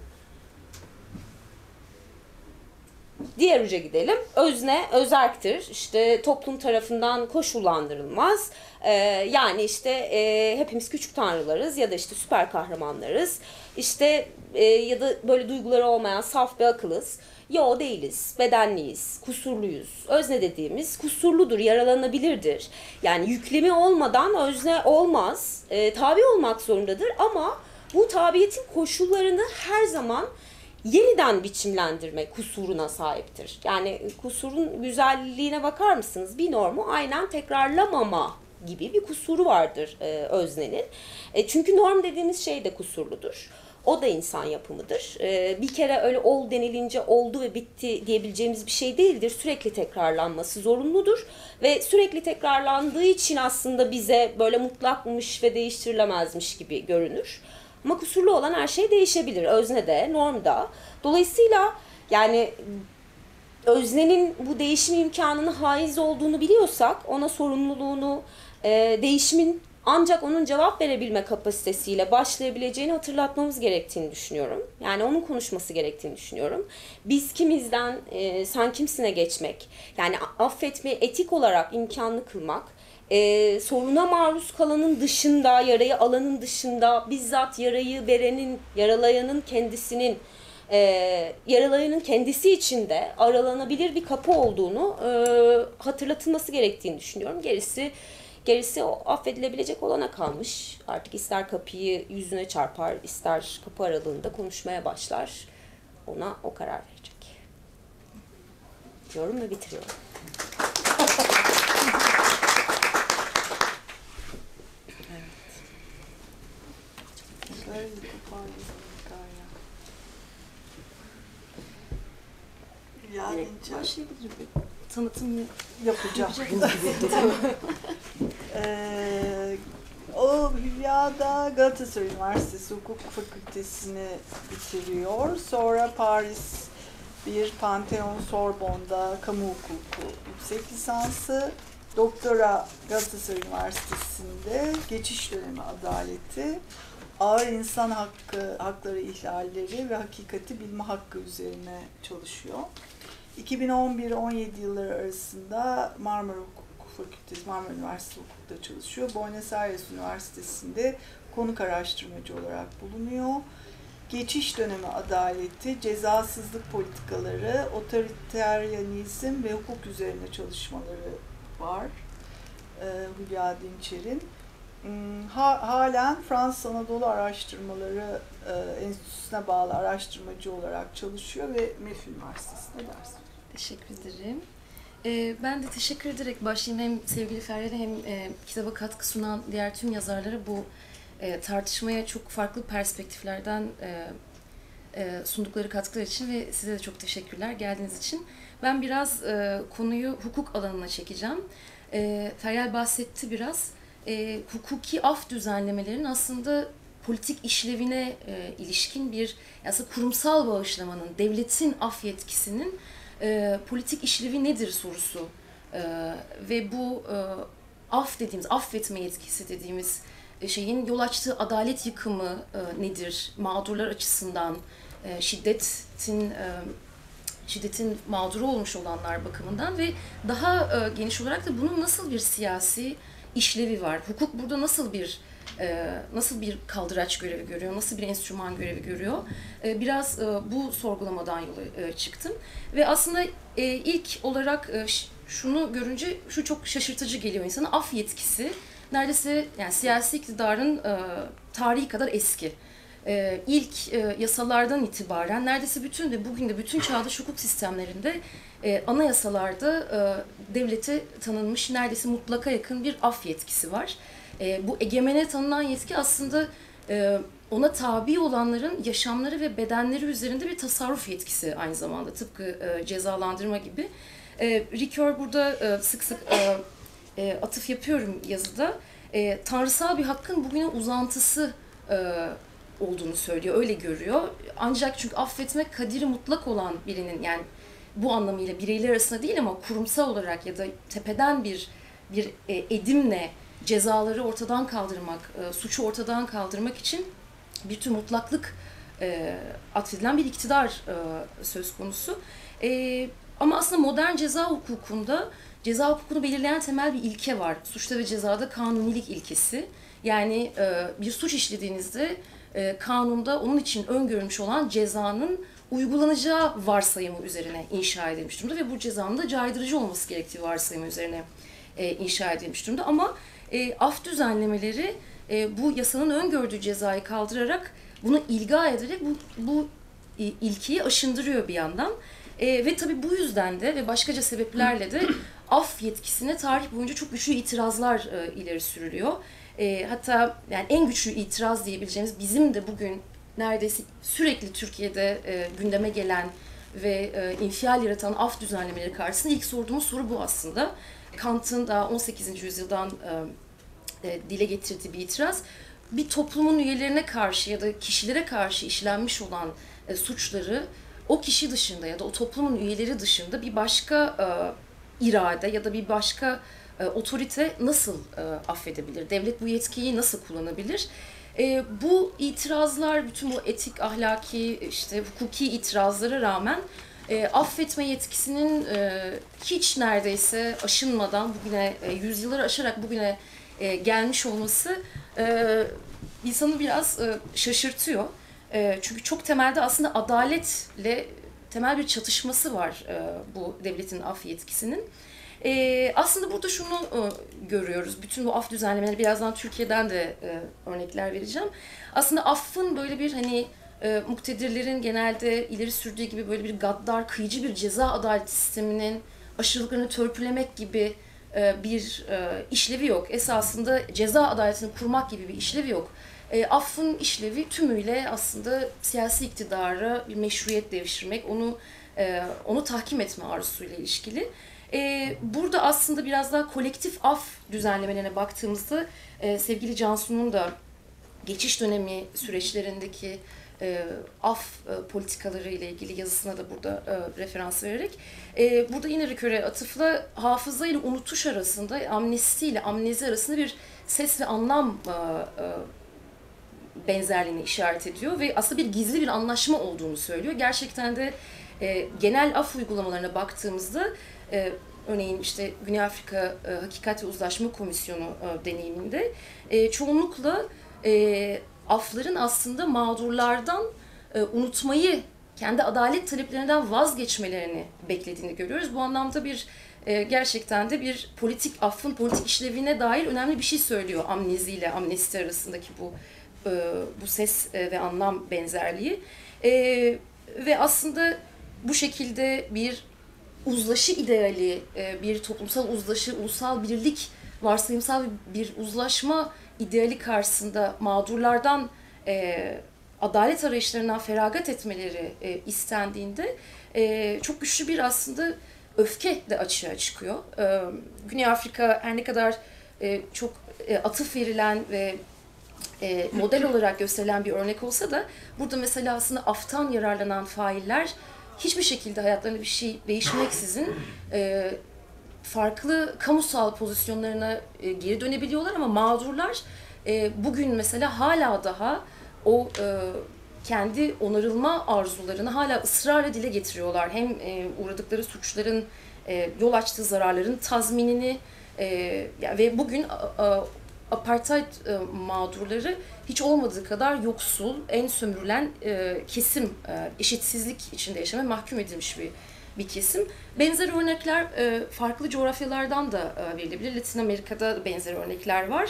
Diğer uca gidelim. Özne, özerktir. İşte toplum tarafından koşullandırılmaz. Yani işte hepimiz küçük tanrılarız ya da işte süper kahramanlarız. İşte ya da böyle duyguları olmayan saf bir akılız. Yo değiliz, bedenliyiz, kusurluyuz. Özne dediğimiz kusurludur, yaralanabilirdir. Yani yüklemi olmadan özne olmaz. Tabi olmak zorundadır ama bu tabiyetin koşullarını her zaman yeniden biçimlendirme kusuruna sahiptir. Yani kusurun güzelliğine bakar mısınız? Bir normu aynen tekrarlamama gibi bir kusuru vardır öznenin. Çünkü norm dediğimiz şey de kusurludur. O da insan yapımıdır. Bir kere öyle ol denilince oldu ve bitti diyebileceğimiz bir şey değildir. Sürekli tekrarlanması zorunludur. Ve sürekli tekrarlandığı için aslında bize böyle mutlakmış ve değiştirilemezmiş gibi görünür. Ama kusurlu olan her şey değişebilir. Özne de, norm da. Dolayısıyla yani öznenin bu değişim imkanına haiz olduğunu biliyorsak ona sorumluluğunu değişimin Ancak onun cevap verebilme kapasitesiyle başlayabileceğini hatırlatmamız gerektiğini düşünüyorum. Yani onun konuşması gerektiğini düşünüyorum. Biz kimizden sen kimsine geçmek, yani affetmeyi etik olarak imkanlı kılmak, soruna maruz kalanın dışında, yarayı alanın dışında, bizzat yarayı verenin, yaralayanın kendisinin, yaralayanın kendisi için de aralanabilir bir kapı olduğunu hatırlatılması gerektiğini düşünüyorum. Gerisi o affedilebilecek olana kalmış. Artık ister kapıyı yüzüne çarpar, ister kapı aralığında konuşmaya başlar. Ona o karar verecek. Diyorum ve bitiriyorum. Böyle toparlayalım Hülya. Ya Dinçer. Başlayabilirim. Tanıtım Yapacağım. O Hülya da Galatasaray Üniversitesi Hukuk Fakültesini bitiriyor. Sonra Paris bir Pantheon Sorbonne'da kamu hukuku yüksek lisansı. Doktora Galatasaray Üniversitesi'nde geçiş dönemi adaleti, ağır insan hakları ihlalleri ve hakikati bilme hakkı üzerine çalışıyor. 2011-17 yılları arasında Marmara Hukuk Fakültesi, Marmara Üniversitesi Hukuk'ta çalışıyor. Buenos Aires Üniversitesi'nde konuk araştırmacı olarak bulunuyor. Geçiş dönemi adaleti, cezasızlık politikaları, otoriteryanizm ve hukuk üzerine çalışmaları var Hülya Dinçer'in. Halen Fransız Anadolu Araştırmaları Enstitüsü'ne bağlı araştırmacı olarak çalışıyor ve MEF Üniversitesi'nde ders veriyor. teşekkür ederim. Ben de teşekkür ederek başlayayım hem sevgili Feryal'e hem kitaba katkı sunan diğer tüm yazarlara bu tartışmaya çok farklı perspektiflerden sundukları katkılar için ve size de çok teşekkürler geldiğiniz için. Ben biraz konuyu hukuk alanına çekeceğim. Feryal bahsetti biraz. Hukuki af düzenlemelerinin aslında politik işlevine ilişkin bir aslında kurumsal bağışlamanın, devletin af yetkisinin politik işlevi nedir sorusu ve bu af dediğimiz, affetme yetkisi dediğimiz şeyin yol açtığı adalet yıkımı nedir mağdurlar açısından, şiddetin mağduru olmuş olanlar bakımından ve daha geniş olarak da bunun nasıl bir siyasi işlevi var? Hukuk burada nasıl bir kaldıraç görevi görüyor, nasıl bir enstrüman görevi görüyor? Biraz bu sorgulamadan yola çıktım. Ve aslında ilk olarak şunu görünce şu çok şaşırtıcı geliyor insana. Af yetkisi neredeyse yani siyasi iktidarın tarihi kadar eski. İlk yasalardan itibaren neredeyse bugün de bütün çağdaş hukuk sistemlerinde anayasalarda devlete tanınmış neredeyse mutlaka yakın bir af yetkisi var. Bu egemene tanınan yetki aslında ona tabi olanların yaşamları ve bedenleri üzerinde bir tasarruf yetkisi aynı zamanda tıpkı cezalandırma gibi. Ricoeur burada sık sık atıf yapıyorum yazıda. Tanrısal bir hakkın bugüne uzantısı olduğunu söylüyor, öyle görüyor. Ancak çünkü affetmek kadiri mutlak olan birinin yani bu anlamıyla bireyler arasında değil ama kurumsal olarak ya da tepeden bir edimle cezaları ortadan kaldırmak, suçu ortadan kaldırmak için bir tür mutlaklık atfedilen bir iktidar söz konusu. Ama aslında modern ceza hukukunu belirleyen temel bir ilke var. Suçta ve cezada kanunilik ilkesi. Yani bir suç işlediğinizde kanunda onun için öngörülmüş olan cezanın uygulanacağı varsayımı üzerine inşa edilmiş durumda ve bu cezanın da caydırıcı olması gerektiği varsayımı üzerine inşa edilmiş durumda. Ama af düzenlemeleri bu yasanın öngördüğü cezayı kaldırarak bunu ilga ederek bu ilkeyi aşındırıyor bir yandan. Ve tabii bu yüzden de ve başkaca sebeplerle de af yetkisine tarih boyunca çok güçlü itirazlar ileri sürülüyor. Hatta yani en güçlü itiraz diyebileceğimiz bizim de bugün neredeyse sürekli Türkiye'de gündeme gelen ve infial yaratan af düzenlemeleri karşısında ilk sorduğumuz soru bu aslında. Kant'ın daha 18. yüzyıldan dile getirdiği bir itiraz. Bir toplumun üyelerine karşı ya da kişilere karşı işlenmiş olan suçları o kişi dışında ya da o toplumun üyeleri dışında bir başka irade ya da bir başka otorite nasıl affedebilir? Devlet bu yetkiyi nasıl kullanabilir? Bu itirazlar, bütün bu etik, ahlaki, işte hukuki itirazlara rağmen affetme yetkisinin hiç neredeyse aşınmadan bugüne, yüzyılları aşarak bugüne gelmiş olması insanı biraz şaşırtıyor. Çünkü çok temelde aslında adaletle temel bir çatışması var bu devletin af yetkisinin. Aslında burada şunu görüyoruz. Bütün bu af düzenlemeleri, birazdan Türkiye'den de örnekler vereceğim. Aslında affın böyle bir hani muktedirlerin genelde ileri sürdüğü gibi böyle bir gaddar, kıyıcı bir ceza adaleti sisteminin aşırılıklarını törpülemek gibi bir işlevi yok. Esasında ceza adaletini kurmak gibi bir işlevi yok. Affın işlevi tümüyle aslında siyasi iktidara bir meşruiyet devşirmek, onu tahkim etme arzusuyla ilişkili. Burada aslında biraz daha kolektif af düzenlemelerine baktığımızda sevgili Cansu'nun da geçiş dönemi süreçlerindeki af politikaları ile ilgili yazısına da burada referans vererek burada yine Ricoeur'e atıfla hafıza ile unutuş arasında, amnesti ile amnezi arasında bir ses ve anlam benzerliğini işaret ediyor ve aslında bir gizli bir anlaşma olduğunu söylüyor. Gerçekten de genel af uygulamalarına baktığımızda örneğin işte Güney Afrika Hakikat ve Uzlaşma Komisyonu deneyiminde çoğunlukla afların aslında mağdurlardan unutmayı, kendi adalet taleplerinden vazgeçmelerini beklediğini görüyoruz. Bu anlamda bir gerçekten de bir politik affın politik işlevine dair önemli bir şey söylüyor amnezi ile amnesti arasındaki bu ses ve anlam benzerliği. Ve aslında bu şekilde bir uzlaşı ideali, bir toplumsal uzlaşı, ulusal birlik, varsayımsal bir uzlaşma ideali karşısında mağdurlardan adalet arayışlarından feragat etmeleri istendiğinde çok güçlü bir aslında öfke de açığa çıkıyor. Güney Afrika her ne kadar çok atıf verilen ve model olarak gösterilen bir örnek olsa da burada mesela aslında aftan yararlanan failler hiçbir şekilde hayatlarında bir şey değişmeksizin farklı kamusal pozisyonlarına geri dönebiliyorlar ama mağdurlar bugün mesela hala daha o kendi onarılma arzularını hala ısrarla dile getiriyorlar. Hem uğradıkları suçların yol açtığı zararların tazminini ve bugün apartheid mağdurları hiç olmadığı kadar yoksul, en sömürülen kesim, eşitsizlik içinde yaşamaya mahkum edilmiş bir kesim. Benzer örnekler farklı coğrafyalardan da verilebilir. Latin Amerika'da benzer örnekler var.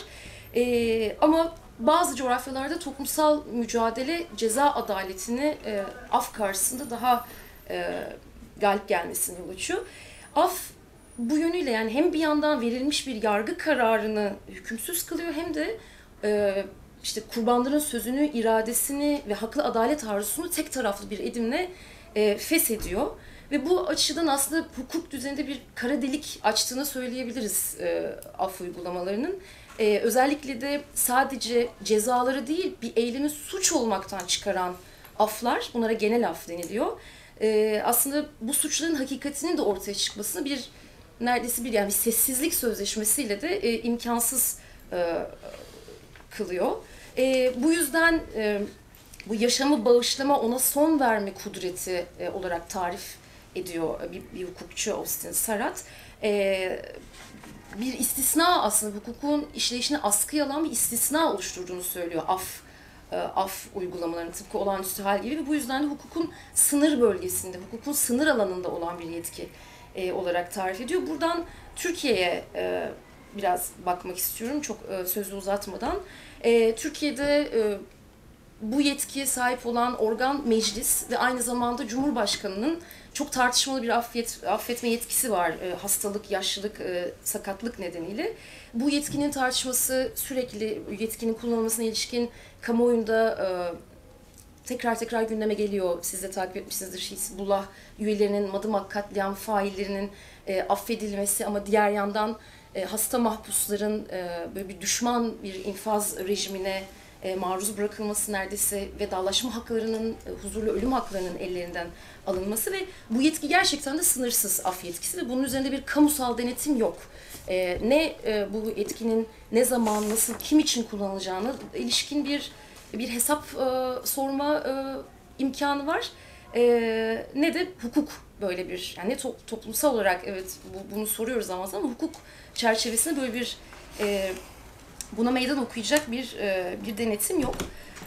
Ama bazı coğrafyalarda toplumsal mücadele ceza adaletini af karşısında daha galip gelmesini yol açıyor. Af bu yönüyle yani hem bir yandan verilmiş bir yargı kararını hükümsüz kılıyor hem de işte kurbanların sözünü, iradesini ve haklı adalet arzusunu tek taraflı bir edimle feshediyor. Ve bu açıdan aslında hukuk düzeninde bir kara delik açtığını söyleyebiliriz af uygulamalarının. Özellikle de sadece cezaları değil, bir eylemi suç olmaktan çıkaran aflar, bunlara genel af deniliyor. Aslında bu suçların hakikatinin de ortaya çıkmasını neredeyse bir sessizlik sözleşmesiyle de imkansız kılıyor. Bu yüzden bu yaşamı bağışlama, ona son verme kudreti olarak tarif ediyor bir hukukçu Austin Sarat. Bir istisna aslında hukukun işleyişini askıya alan bir istisna oluşturduğunu söylüyor af uygulamalarının tıpkı olağanüstü hal gibi ve bu yüzden de hukukun sınır bölgesinde, hukukun sınır alanında olan bir yetki olarak tarif ediyor. Buradan Türkiye'ye biraz bakmak istiyorum çok sözü uzatmadan. Türkiye'de bu yetkiye sahip olan organ meclis ve aynı zamanda Cumhurbaşkanı'nın çok tartışmalı bir affetme yetkisi var. Hastalık, yaşlılık, sakatlık nedeniyle. Bu yetkinin tartışması sürekli yetkinin kullanılmasına ilişkin kamuoyunda tekrar gündeme geliyor. Siz de takip etmişsinizdir. Hizbullah üyelerinin, Madımak katliam faillerinin affedilmesi ama diğer yandan hasta mahpusların böyle bir düşman bir infaz rejimine maruz bırakılması, neredeyse vedalaşma haklarının, huzurlu ölüm haklarının ellerinden alınması ve bu yetki gerçekten de sınırsız af yetkisi ve bunun üzerinde bir kamusal denetim yok. Bu yetkinin ne zaman, nasıl, kim için kullanılacağına ilişkin bir hesap sorma imkanı var. Ne de hukuk böyle bir, yani toplumsal olarak evet bunu soruyoruz zaman zaman, hukuk çerçevesinde böyle bir buna meydan okuyacak bir denetim yok.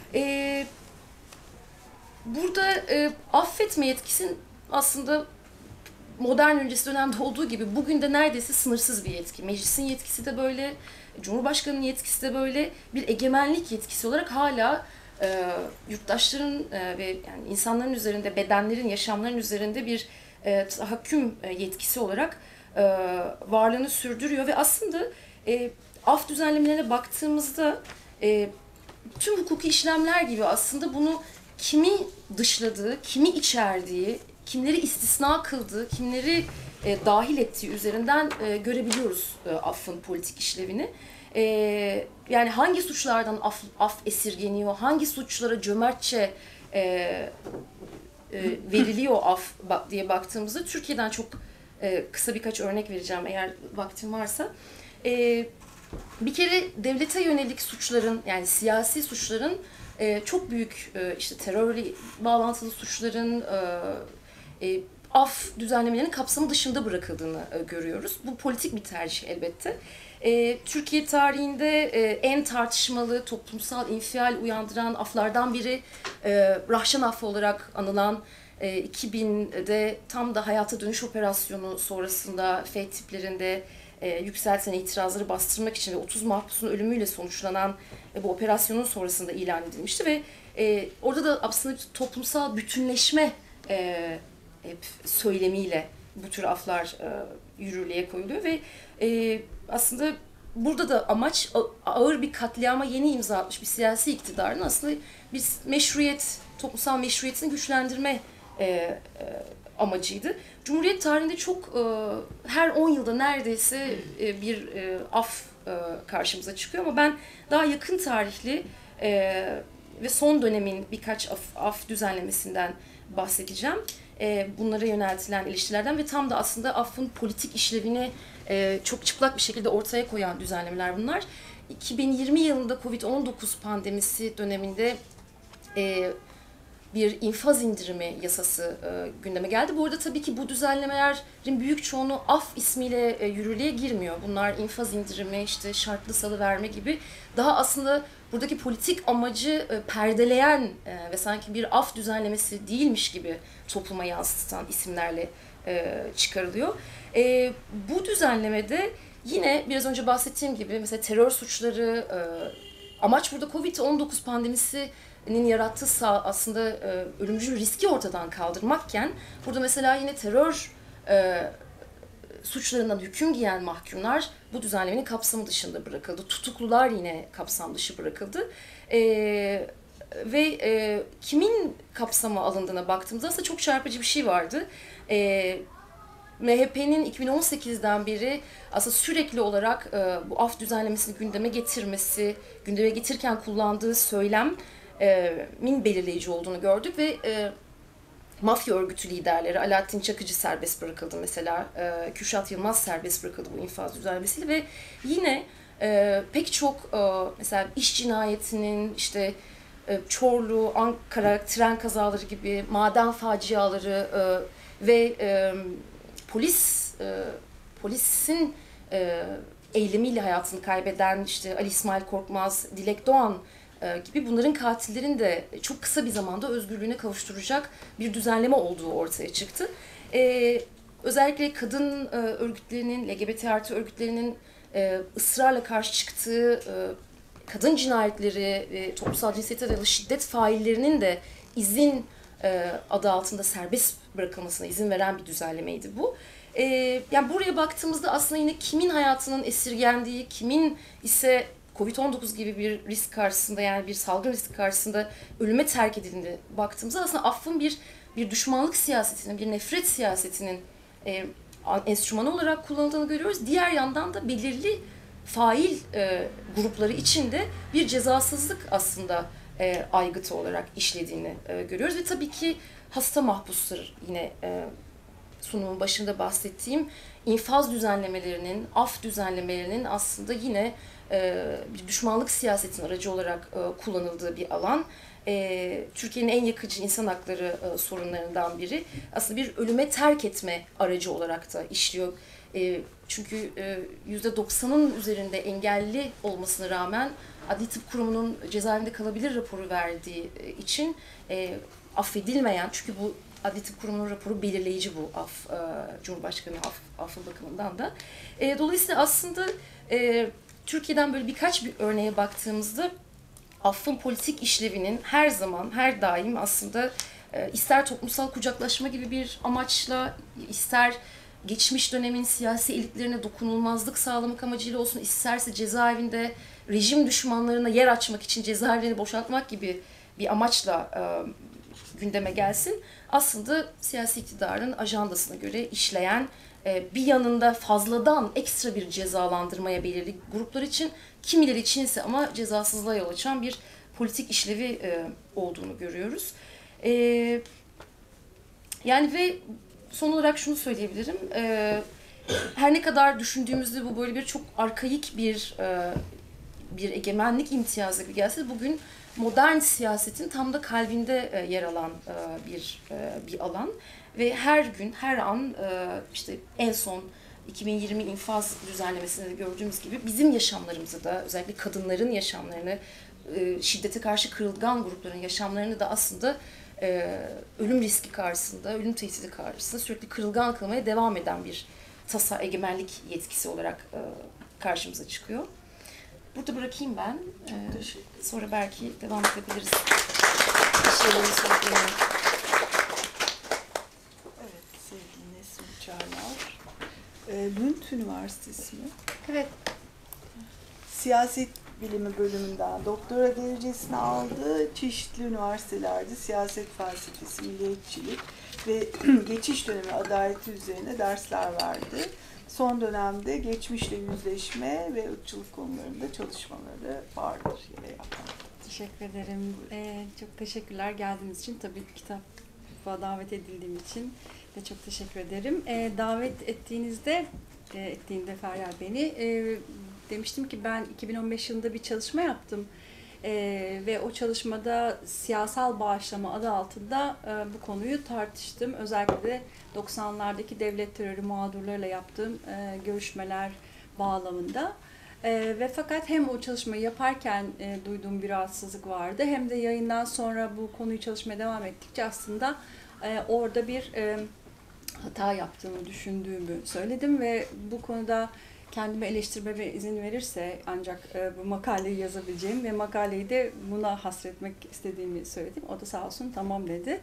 Burada affetme yetkisinin aslında modern öncesi dönemde olduğu gibi bugün de neredeyse sınırsız bir yetki. Meclisin yetkisi de böyle, Cumhurbaşkanı'nın yetkisi de böyle, bir egemenlik yetkisi olarak hala yurttaşların ve yani insanların üzerinde, bedenlerin, yaşamların üzerinde bir tahakküm yetkisi olarak varlığını sürdürüyor ve aslında af düzenlemelerine baktığımızda tüm hukuki işlemler gibi aslında bunu kimi dışladığı, kimi içerdiği, kimleri istisna kıldığı, kimleri dahil ettiği üzerinden görebiliyoruz affın politik işlevini. Yani hangi suçlardan af esirgeniyor, hangi suçlara cömertçe veriliyor af diye baktığımızda Türkiye'den çok kısa birkaç örnek vereceğim eğer vaktim varsa. Bir kere devlete yönelik suçların, yani siyasi suçların çok büyük işte terörle bağlantılı suçların af düzenlemelerinin kapsamı dışında bırakıldığını görüyoruz. Bu politik bir tercih elbette. Türkiye tarihinde en tartışmalı toplumsal infial uyandıran aflardan biri Rahşan affı olarak anılan 2000'de tam da hayata dönüş operasyonu sonrasında F tiplerinde yükselten itirazları bastırmak için ve 30 mahpusun ölümüyle sonuçlanan bu operasyonun sonrasında ilan edilmişti ve orada da aslında toplumsal bütünleşme söylemiyle bu tür aflar yürürlüğe koyuluyor ve aslında burada da amaç ağır bir katliama yeni imza atmış bir siyasi iktidarın aslında bir meşruiyet, toplumsal meşruiyetini güçlendirme amacıydı. Cumhuriyet tarihinde çok her 10 yılda neredeyse bir af karşımıza çıkıyor ama ben daha yakın tarihli ve son dönemin birkaç af düzenlemesinden bahsedeceğim. Bunlara yöneltilen eleştirilerden ve tam da aslında affın politik işlevini çok çıplak bir şekilde ortaya koyan düzenlemeler bunlar. 2020 yılında Covid-19 pandemisi döneminde bir infaz indirimi yasası gündeme geldi. Bu arada tabii ki bu düzenlemelerin büyük çoğunu af ismiyle yürürlüğe girmiyor. Bunlar infaz indirimi, işte şartlı salıverme gibi daha aslında buradaki politik amacı perdeleyen ve sanki bir af düzenlemesi değilmiş gibi topluma yansıtan isimlerle çıkarılıyor. Bu düzenlemede yine biraz önce bahsettiğim gibi mesela terör suçları, amaç burada Covid-19 pandemisinin yarattığı aslında ölümcül riski ortadan kaldırmakken burada mesela yine terör suçlarından hüküm giyen mahkumlar bu düzenlemenin kapsamı dışında bırakıldı. Tutuklular yine kapsam dışı bırakıldı. Ve kimin kapsama alındığına baktığımızda aslında çok çarpıcı bir şey vardı. MHP'nin 2018'den beri aslında sürekli olarak bu af düzenlemesini gündeme getirirken kullandığı söylemin belirleyici olduğunu gördük ve mafya örgütü liderleri Alaaddin Çakıcı serbest bırakıldı mesela, Kürşat Yılmaz serbest bırakıldı bu infaz düzenlemesiyle ve yine pek çok mesela iş cinayetinin, işte Çorlu, Ankara tren kazaları gibi maden faciaları ve polisin eylemiyle hayatını kaybeden işte Ali İsmail Korkmaz, Dilek Doğan gibi bunların katillerin de çok kısa bir zamanda özgürlüğüne kavuşturacak bir düzenleme olduğu ortaya çıktı. Özellikle kadın örgütlerinin, LGBT artı örgütlerinin ısrarla karşı çıktığı kadın cinayetleri ve toplumsal cinsiyete dayalı şiddet faillerinin de izin adı altında serbest bırakılmasına izin veren bir düzenlemeydi bu. Yani buraya baktığımızda aslında yine kimin hayatının esirgendiği, kimin ise Covid-19 gibi bir risk karşısında, yani bir salgın riski karşısında ölüme terk edildiğinde baktığımızda aslında affın bir düşmanlık siyasetinin, bir nefret siyasetinin enstrümanı olarak kullanıldığını görüyoruz. Diğer yandan da belirli fail grupları için de bir cezasızlık aslında aygıtı olarak işlediğini görüyoruz. Ve tabii ki hasta mahpuslar yine sunumun başında bahsettiğim infaz düzenlemelerinin, af düzenlemelerinin aslında yine bir düşmanlık siyasetinin aracı olarak kullanıldığı bir alan. Türkiye'nin en yakıcı insan hakları sorunlarından biri aslında bir ölüme terk etme aracı olarak da işliyor. Çünkü %90'ın üzerinde engelli olmasına rağmen Adli Tıp Kurumu'nun cezaevinde kalabilir raporu verdiği için affedilmeyen, çünkü bu Adli Tıp Kurumu'nun raporu belirleyici bu Cumhurbaşkanı affı bakımından da. Dolayısıyla aslında Türkiye'den böyle birkaç bir örneğe baktığımızda affın politik işlevinin her zaman, her daim aslında ister toplumsal kucaklaşma gibi bir amaçla, ister geçmiş dönemin siyasi elitlerine dokunulmazlık sağlamak amacıyla olsun, isterse cezaevinde rejim düşmanlarına yer açmak için cezaevlerini boşaltmak gibi bir amaçla gündeme gelsin. Aslında siyasi iktidarın ajandasına göre işleyen, bir yanında fazladan ekstra bir cezalandırmaya belirli gruplar için, kimileri için ise ama cezasızlığa yol açan bir politik işlevi olduğunu görüyoruz. Yani ve son olarak şunu söyleyebilirim. Her ne kadar düşündüğümüzde bu böyle bir çok arkaik bir egemenlik imtiyazı gibi gelse de bugün modern siyasetin tam da kalbinde yer alan bir alan ve her gün, her an işte en son 2020 infaz düzenlemesinde de gördüğümüz gibi bizim yaşamlarımızı da, özellikle kadınların yaşamlarını, şiddete karşı kırılgan grupların yaşamlarını da aslında ölüm riski karşısında, ölüm tehdidi karşısında sürekli kırılgan kılmaya devam eden bir egemenlik yetkisi olarak karşımıza çıkıyor. Burada bırakayım ben. Sonra belki devam edebiliriz. Evet, sevgili Nesrin Çağlar. Lund Üniversitesi mi? Evet. Siyaset bilimi bölümünden doktora derecesini aldı. Çeşitli üniversitelerde siyaset felsefesi, milliyetçilik ve geçiş dönemi adaleti üzerine dersler verdi. Son dönemde geçmişle yüzleşme ve ırkçılık konularında çalışmaları vardır yine yapmak. Teşekkür ederim. Çok teşekkürler geldiğiniz için. Tabii kitaba davet edildiğim için de çok teşekkür ederim. Davet ettiğinde Feryal beni, demiştim ki ben 2015 yılında bir çalışma yaptım. Ve o çalışmada siyasal bağışlama adı altında bu konuyu tartıştım. Özellikle de 90'lardaki devlet terörü mağdurlarıyla yaptığım görüşmeler bağlamında. Ve fakat hem o çalışmayı yaparken duyduğum bir rahatsızlık vardı, hem de yayından sonra bu konuyu çalışmaya devam ettikçe aslında orada bir hata yaptığımı düşündüğümü söyledim ve bu konuda kendimi eleştirmeme izin verirse ancak bu makaleyi yazabileceğim ve makaleyi de buna hasretmek istediğimi söyledim. O da sağ olsun tamam dedi.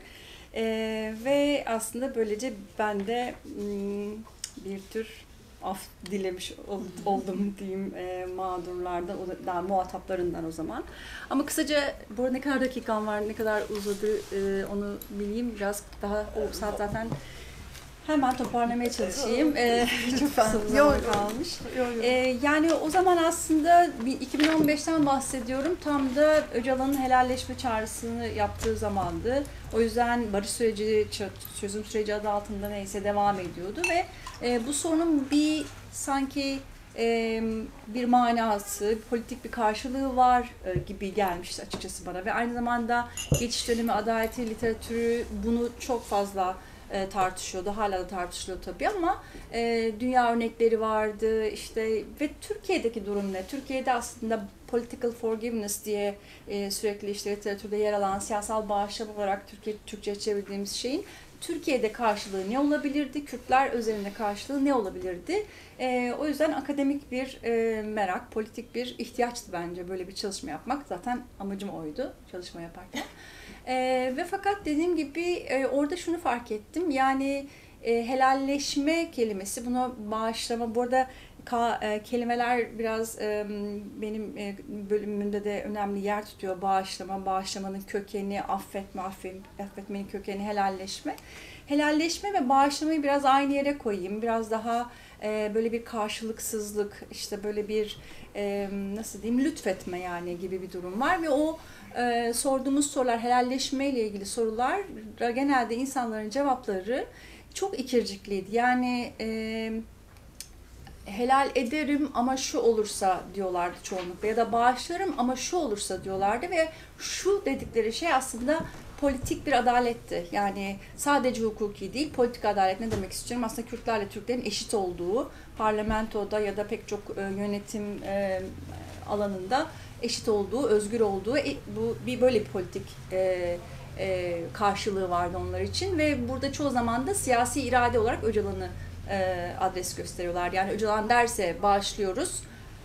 Ve aslında böylece ben de bir tür af dilemiş oldum diyeyim mağdurlardan, daha muhataplarından o zaman. Ama kısaca burada ne kadar dakikam var, ne kadar uzadı onu bileyim. Biraz daha o saat zaten hemen toparlamaya çalışayım. Çok kısa bir zaman kalmış. Yani o zaman aslında 2015'ten bahsediyorum. Tam da Öcalan'ın helalleşme çağrısını yaptığı zamandı. O yüzden barış süreci, çözüm süreci adı altında neyse devam ediyordu ve bu sorunun sanki bir manası, politik bir karşılığı var gibi gelmişti açıkçası bana. Ve aynı zamanda geçiş dönemi adaleti literatürü bunu çok fazla tartışıyordu. Hala da tartışılıyor tabii ama dünya örnekleri vardı işte ve Türkiye'deki durum ne? Türkiye'de aslında political forgiveness diye sürekli işte literatürde yer alan siyasal bağışlama olarak Türkçe çevirdiğimiz şeyin Türkiye'de karşılığı ne olabilirdi? Kürtler özelinde karşılığı ne olabilirdi? O yüzden akademik bir merak, politik bir ihtiyaçtı bence böyle bir çalışma yapmak. Zaten amacım oydu çalışma yaparken. Ve fakat dediğim gibi orada şunu fark ettim. Yani helalleşme kelimesi, buna bağışlama, bu arada kelimeler biraz benim bölümümde de önemli yer tutuyor. Bağışlama, bağışlamanın kökeni, affetmenin kökeni, helalleşme. Helalleşme ve bağışlamayı biraz aynı yere koyayım. Biraz daha böyle bir karşılıksızlık, işte böyle bir nasıl diyeyim, lütfetme yani gibi bir durum var ve o sorduğumuz sorular, helalleşme ile ilgili sorular genelde insanların cevapları çok ikircikliydi. Yani helal ederim ama şu olursa diyorlardı çoğunlukla, ya da bağışlarım ama şu olursa diyorlardı ve şu dedikleri şey aslında politik bir adaletti. Yani sadece hukuki değil, politik adalet ne demek istiyorum? Aslında Kürtlerle Türklerin eşit olduğu, parlamentoda ya da pek çok yönetim alanında eşit olduğu, özgür olduğu bu böyle bir politik karşılığı vardı onlar için ve burada çoğu zaman da siyasi irade olarak Öcalan'ı adres gösteriyorlar. Yani Öcalan derse bağışlıyoruz,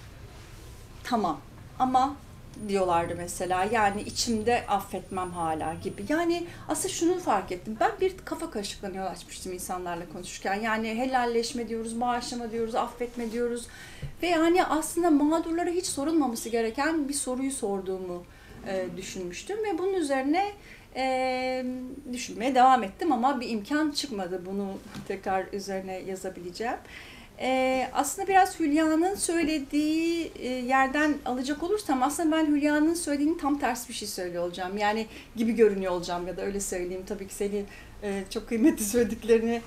tamam ama diyorlardı mesela, yani içimde affetmem hala gibi. Yani aslında şunu fark ettim, ben bir kafa karışıklığına yol açmıştım insanlarla konuşurken. Yani helalleşme diyoruz, bağışlama diyoruz, affetme diyoruz ve yani aslında mağdurlara hiç sorulmaması gereken bir soruyu sorduğumu düşünmüştüm ve bunun üzerine düşünmeye devam ettim ama bir imkan çıkmadı bunu tekrar üzerine yazabileceğim. Aslında biraz Hülya'nın söylediği yerden alacak olursam aslında ben Hülya'nın söylediğinin tam tersi bir şey söylüyor olacağım. Yani gibi görünüyor olacağım ya da öyle söyleyeyim. Tabii ki senin çok kıymetli söylediklerini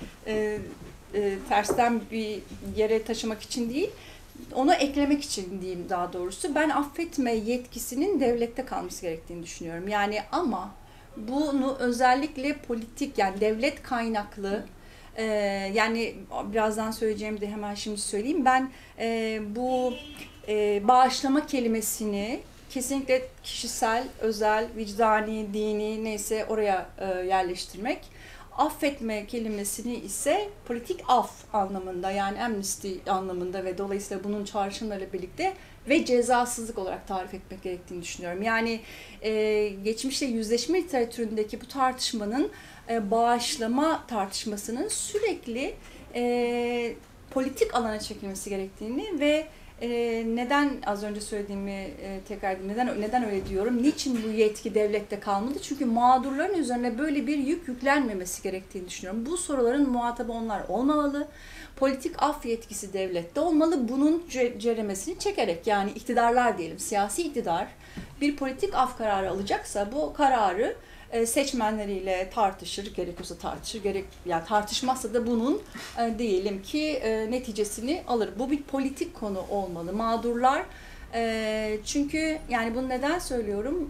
tersten bir yere taşımak için değil, onu eklemek için diyeyim daha doğrusu. Ben affetme yetkisinin devlette kalması gerektiğini düşünüyorum. Yani ama bunu özellikle politik, yani devlet kaynaklı, yani birazdan söyleyeceğimi de hemen şimdi söyleyeyim. Ben bu bağışlama kelimesini kesinlikle kişisel, özel, vicdani, dini neyse oraya yerleştirmek. Affetme kelimesini ise politik af anlamında, yani amnesty anlamında ve dolayısıyla bunun çağrışımlarıyla birlikte ve cezasızlık olarak tarif etmek gerektiğini düşünüyorum. Yani geçmişte yüzleşme literatüründeki bu tartışmanın, bağışlama tartışmasının sürekli politik alana çekilmesi gerektiğini ve neden az önce söylediğimi tekrar edeyim, neden öyle diyorum, niçin bu yetki devlette kalmadı? Çünkü mağdurların üzerine böyle bir yük yüklenmemesi gerektiğini düşünüyorum. Bu soruların muhatabı onlar olmamalı. Politik af yetkisi devlette olmalı. Bunun ceremesini çekerek, yani iktidarlar diyelim, siyasi iktidar bir politik af kararı alacaksa bu kararı seçmenleriyle tartışır, gerekiyorsa tartışır, yani tartışmazsa da bunun diyelim ki neticesini alır. Bu bir politik konu olmalı. Mağdurlar, çünkü yani bunu neden söylüyorum?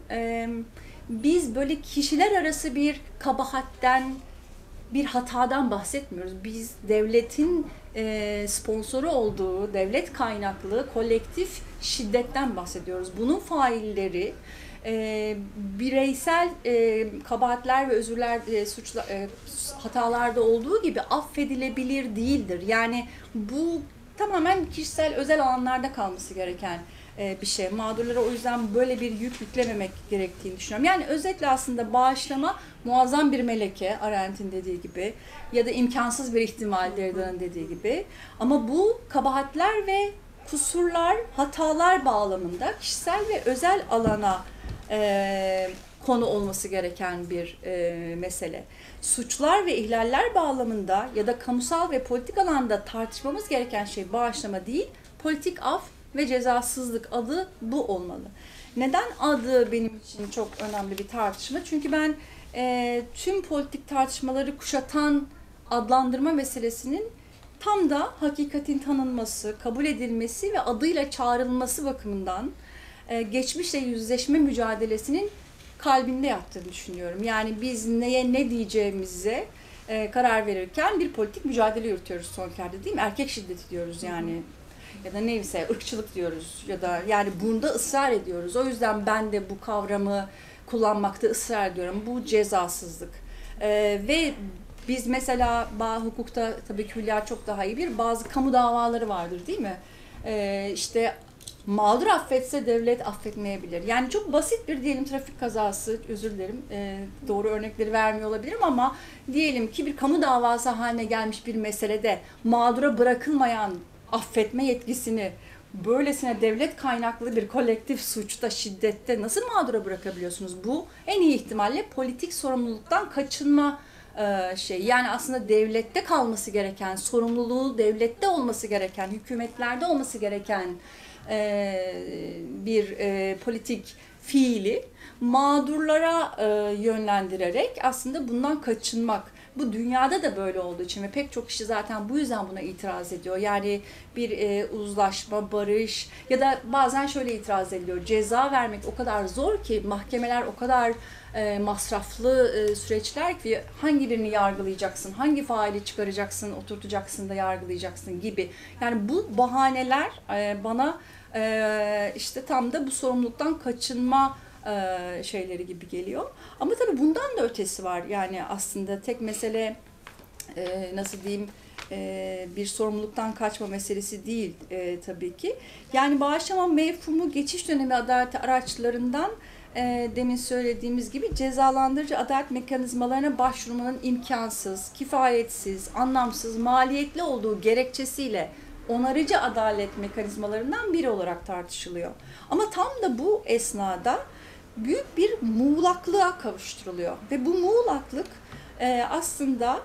Biz böyle kişiler arası bir kabahatten, bir hatadan bahsetmiyoruz. Biz devletin sponsoru olduğu, devlet kaynaklı, kolektif şiddetten bahsediyoruz. Bunun failleri bireysel kabahatler ve özürler, hatalarda olduğu gibi affedilebilir değildir. Yani bu tamamen kişisel, özel alanlarda kalması gereken bir şey. Mağdurlara o yüzden böyle bir yük yüklememek gerektiğini düşünüyorum. Yani özetle aslında bağışlama muazzam bir meleke, Arendt'in dediği gibi, ya da imkansız bir ihtimal, Derrida'nın dediği gibi. Ama bu kabahatler ve kusurlar, hatalar bağlamında kişisel ve özel alana konu olması gereken bir mesele. Suçlar ve ihlaller bağlamında ya da kamusal ve politik alanda tartışmamız gereken şey bağışlama değil, politik af ve cezasızlık, adı bu olmalı. Neden adı benim için çok önemli bir tartışma? Çünkü ben tüm politik tartışmaları kuşatan adlandırma meselesinin tam da hakikatin tanınması, kabul edilmesi ve adıyla çağrılması bakımından geçmişle yüzleşme mücadelesinin kalbinde yattığını düşünüyorum. Yani biz neye ne diyeceğimize karar verirken bir politik mücadele yürütüyoruz son kerde, değil mi? Erkek şiddeti diyoruz yani. Ya da neyse, ırkçılık diyoruz ya da yani bunda ısrar ediyoruz. O yüzden ben de bu kavramı kullanmakta ısrar ediyorum. Bu cezasızlık. Ve biz mesela hukukta tabii ki Hülya çok daha iyi bilir, bazı kamu davaları vardır, değil mi? İşte mağdur affetse devlet affetmeyebilir. Yani çok basit bir diyelim trafik kazası, özür dilerim doğru örnekleri vermiyor olabilirim ama diyelim ki bir kamu davası haline gelmiş bir meselede mağdura bırakılmayan affetme yetkisini böylesine devlet kaynaklı bir kolektif suçta, şiddette nasıl mağdura bırakabiliyorsunuz? Bu en iyi ihtimalle politik sorumluluktan kaçınma şey. Yani aslında devlette kalması gereken, sorumluluğu devlette olması gereken, hükümetlerde olması gereken bir politik fiili mağdurlara yönlendirerek aslında bundan kaçınmak. Bu dünyada da böyle olduğu için ve pek çok kişi zaten bu yüzden buna itiraz ediyor. Yani bir uzlaşma, barış ya da bazen şöyle itiraz ediliyor. Ceza vermek o kadar zor ki, mahkemeler o kadar masraflı süreçler ki hangi birini yargılayacaksın, hangi faili çıkaracaksın, oturtacaksın da yargılayacaksın gibi. Yani bu bahaneler bana işte tam da bu sorumluluktan kaçınma şeyleri gibi geliyor. Ama tabii bundan da ötesi var. Yani aslında tek mesele nasıl diyeyim bir sorumluluktan kaçma meselesi değil tabii ki. Yani bağışlama mefhumu geçiş dönemi adalet araçlarından demin söylediğimiz gibi cezalandırıcı adalet mekanizmalarına başvurmanın imkansız, kifayetsiz, anlamsız, maliyetli olduğu gerekçesiyle onarıcı adalet mekanizmalarından biri olarak tartışılıyor. Ama tam da bu esnada büyük bir muğlaklığa kavuşturuluyor. Ve bu muğlaklık aslında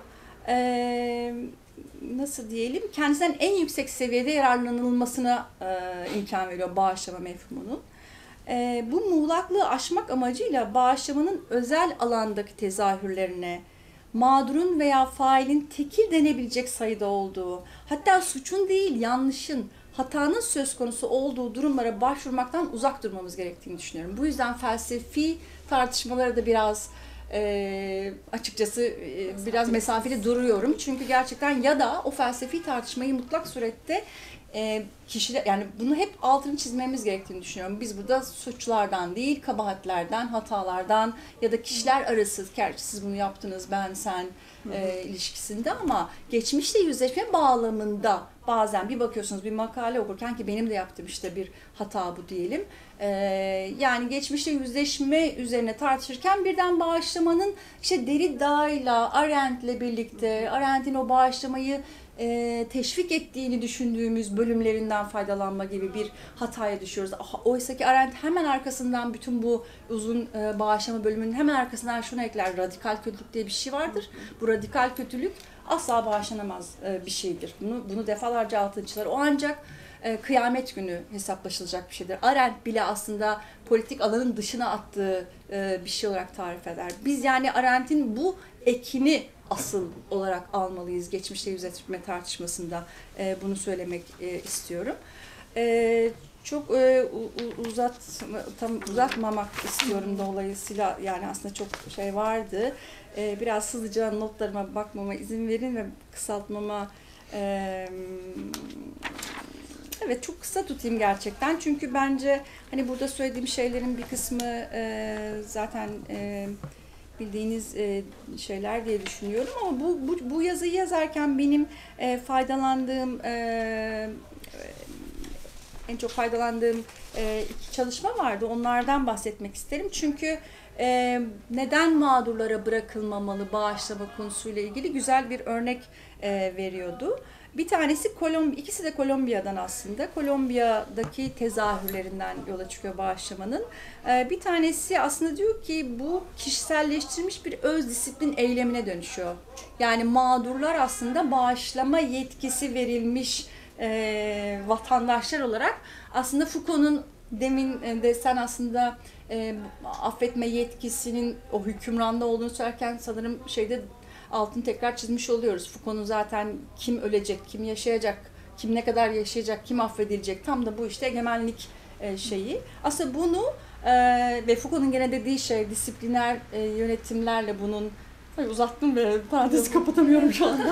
nasıl diyelim kendisinden en yüksek seviyede yararlanılmasına imkan veriyor bağışlama mefhumunun. Bu muğlaklığı aşmak amacıyla bağışlamanın özel alandaki tezahürlerine, mağdurun veya failin tekil denebilecek sayıda olduğu, hatta suçun değil yanlışın, hatanın söz konusu olduğu durumlara başvurmaktan uzak durmamız gerektiğini düşünüyorum. Bu yüzden felsefi tartışmalara da biraz açıkçası biraz mesafeli duruyorum. Çünkü gerçekten ya da o felsefi tartışmayı mutlak surette kişiler, yani bunu hep altını çizmemiz gerektiğini düşünüyorum. Biz burada suçlardan değil, kabahatlerden, hatalardan ya da kişiler arası, gerçi siz bunu yaptınız, ben, sen ilişkisinde ama geçmişle yüzleşme bağlamında bazen bir bakıyorsunuz bir makale okurken ki benim de yaptığım işte bir hata bu diyelim. Yani geçmişle yüzleşme üzerine tartışırken birden bağışlamanın işte Derrida'yla, Arendt'le birlikte, Arendt'in o bağışlamayı teşvik ettiğini düşündüğümüz bölümlerinden faydalanma gibi bir hataya düşüyoruz. Oysa ki Arendt hemen arkasından bütün bu uzun bağışlama bölümünün hemen arkasından şunu ekler. Radikal kötülük diye bir şey vardır. Bu radikal kötülük asla bağışlanamaz bir şeydir. Bunu defalarca altını çizer. O ancak kıyamet günü hesaplaşılacak bir şeydir. Arendt bile aslında politik alanın dışına attığı bir şey olarak tarif eder. Biz yani Arendt'in bu ekini asıl olarak almalıyız geçmişle yüzleşme tartışmasında. Bunu söylemek istiyorum. Çok uzatmamak istiyorum dolayısıyla yani aslında çok şey vardı. Biraz hızlıca notlarıma bakmama izin verin ve kısaltmama evet çok kısa tutayım gerçekten çünkü bence hani burada söylediğim şeylerin bir kısmı zaten bildiğiniz şeyler diye düşünüyorum ama bu yazıyı yazarken benim faydalandığım en çok faydalandığım iki çalışma vardı. Onlardan bahsetmek isterim. Çünkü neden mağdurlara bırakılmamalı bağışlama konusuyla ilgili güzel bir örnek veriyordu. Bir tanesi ikisi de Kolombiya'dan aslında. Kolombiya'daki tezahürlerinden yola çıkıyor bağışlamanın. Bir tanesi aslında diyor ki bu kişiselleştirilmiş bir öz disiplin eylemine dönüşüyor. Yani mağdurlar aslında bağışlama yetkisi verilmiş vatandaşlar olarak aslında Foucault'un demin de sen aslında affetme yetkisinin o hükümranda olduğunu söylerken sanırım altını tekrar çizmiş oluyoruz. Foucault'un zaten kim ölecek, kim yaşayacak, kim ne kadar yaşayacak, kim affedilecek tam da bu işte egemenlik şeyi. Aslında bunu ve Foucault'un gene dediği şey disipliner yönetimlerle bunun uzattım ve parantezi kapatamıyorum şu anda.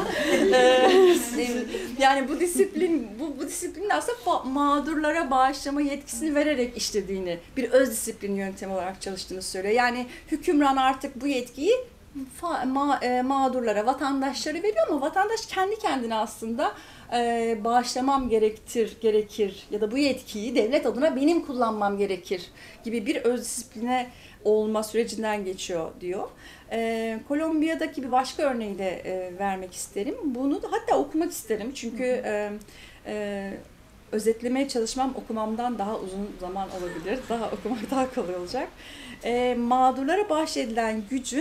Yani bu disiplinin aslında mağdurlara bağışlama yetkisini vererek işlediğini, bir öz disiplin yöntemi olarak çalıştığını söylüyor. Yani hükümran artık bu yetkiyi mağdurlara, vatandaşlara veriyor ama vatandaş kendi kendine aslında bağışlamam gerekir ya da bu yetkiyi devlet adına benim kullanmam gerekir gibi bir öz disipline olma sürecinden geçiyor diyor. Kolombiya'daki bir başka örneği de vermek isterim. Bunu da hatta okumak isterim çünkü özetlemeye çalışmam okumamdan daha uzun zaman olabilir. Okumak daha kolay olacak. Mağdurlara bahşedilen gücün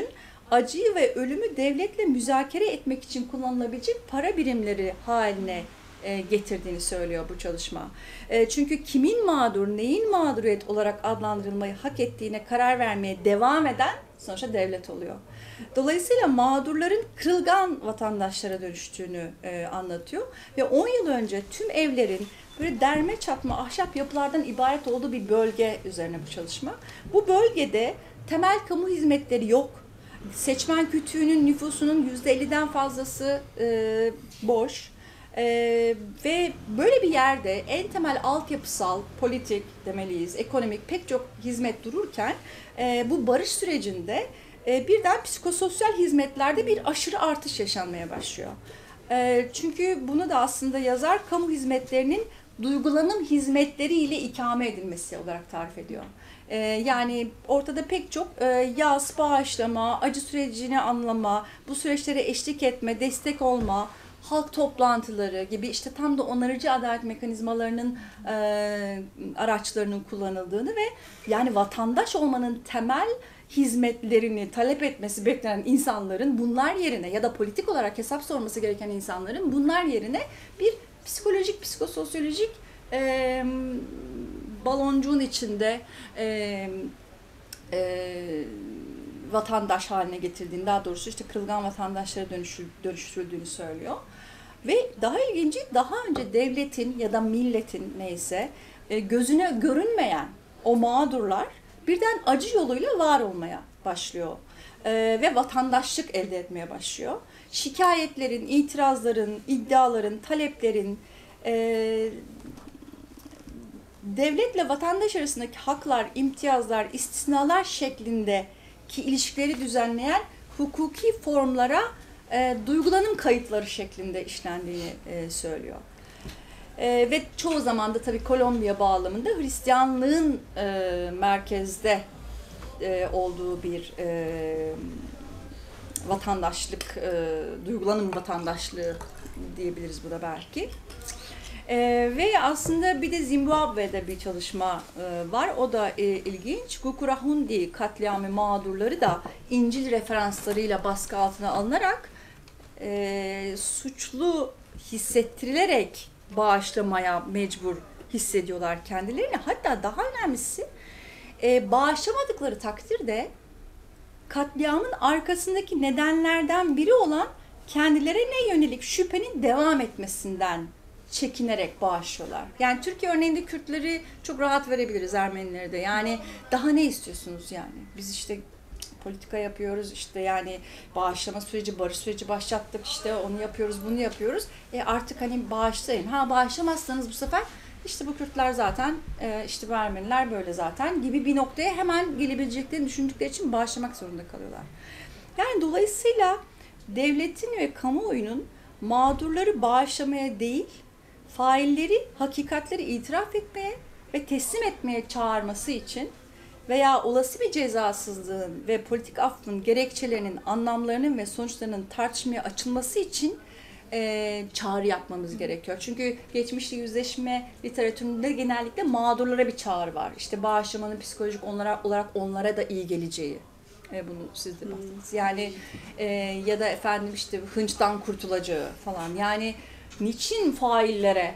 acıyı ve ölümü devletle müzakere etmek için kullanılabilecek para birimleri haline getirdiğini söylüyor bu çalışma. Çünkü kimin mağdur, neyin mağduriyet olarak adlandırılmayı hak ettiğine karar vermeye devam eden sonuçta devlet oluyor. Dolayısıyla mağdurların kırılgan vatandaşlara dönüştüğünü anlatıyor. Ve 10 yıl önce tüm evlerin böyle derme çatma ahşap yapılardan ibaret olduğu bir bölge üzerine bu çalışma. Bu bölgede temel kamu hizmetleri yok. Seçmen kütüğünün nüfusunun %50'den fazlası boş. Ve böyle bir yerde en temel altyapısal, politik demeliyiz, ekonomik pek çok hizmet dururken bu barış sürecinde birden psikososyal hizmetlerde bir aşırı artış yaşanmaya başlıyor. Çünkü bunu da aslında yazar kamu hizmetlerinin duygulanım hizmetleriyle ikame edilmesi olarak tarif ediyor. Yani ortada pek çok yas, bağışlama, acı sürecini anlama, bu süreçlere eşlik etme, destek olma, halk toplantıları gibi işte tam da onarıcı adalet mekanizmalarının araçlarının kullanıldığını ve yani vatandaş olmanın temel hizmetlerini talep etmesi beklenen insanların bunlar yerine ya da politik olarak hesap sorması gereken insanların bunlar yerine bir psikolojik, psikososyolojik baloncuğun içinde vatandaş haline getirdiğini, daha doğrusu işte kırılgan vatandaşlara dönüştürüldüğünü söylüyor. Ve daha ilginci, daha önce devletin ya da milletin neyse gözüne görünmeyen o mağdurlar birden acı yoluyla var olmaya başlıyor. Ve vatandaşlık elde etmeye başlıyor. Şikayetlerin, itirazların, iddiaların, taleplerin, devletle vatandaş arasındaki haklar, imtiyazlar, istisnalar şeklindeki ilişkileri düzenleyen hukuki formlara duygulanım kayıtları şeklinde işlendiğini söylüyor. Ve çoğu zaman da tabii Kolombiya bağlamında Hristiyanlığın merkezde olduğu bir vatandaşlık, duygulanım vatandaşlığı diyebiliriz bu da belki. Ve aslında bir de Zimbabwe'de bir çalışma var. O da ilginç. Gukurahundi katliamı mağdurları da İncil referanslarıyla baskı altına alınarak suçlu hissettirilerek bağışlamaya mecbur hissediyorlar kendilerini. Hatta daha önemlisi bağışlamadıkları takdirde katliamın arkasındaki nedenlerden biri olan kendilerine yönelik şüphenin devam etmesinden çekinerek bağışlıyorlar. Yani Türkiye örneğinde Kürtleri çok rahat verebiliriz, Ermenileri de. Yani daha ne istiyorsunuz yani? Biz işte politika yapıyoruz, işte yani bağışlama süreci, barış süreci başlattık, işte onu yapıyoruz, bunu yapıyoruz. Artık hani bağışlayın. Ha bağışlamazsanız bu sefer işte bu Kürtler zaten, işte bu Ermeniler böyle zaten gibi bir noktaya hemen gelebileceklerini düşündükleri için bağışlamak zorunda kalıyorlar. Yani dolayısıyla devletin ve kamuoyunun mağdurları bağışlamaya değil, failleri, hakikatleri itiraf etmeye ve teslim etmeye çağırması için veya olası bir cezasızlığın ve politik affın gerekçelerinin, anlamlarının ve sonuçlarının tartışmaya açılması için çağrı yapmamız gerekiyor. Çünkü geçmişte yüzleşme literatüründe genellikle mağdurlara bir çağrı var. İşte bağışlamanın psikolojik olarak onlara da iyi geleceği. Bunu siz de baktınız. Yani ya da efendim işte hınçtan kurtulacağı falan. Yani niçin faillere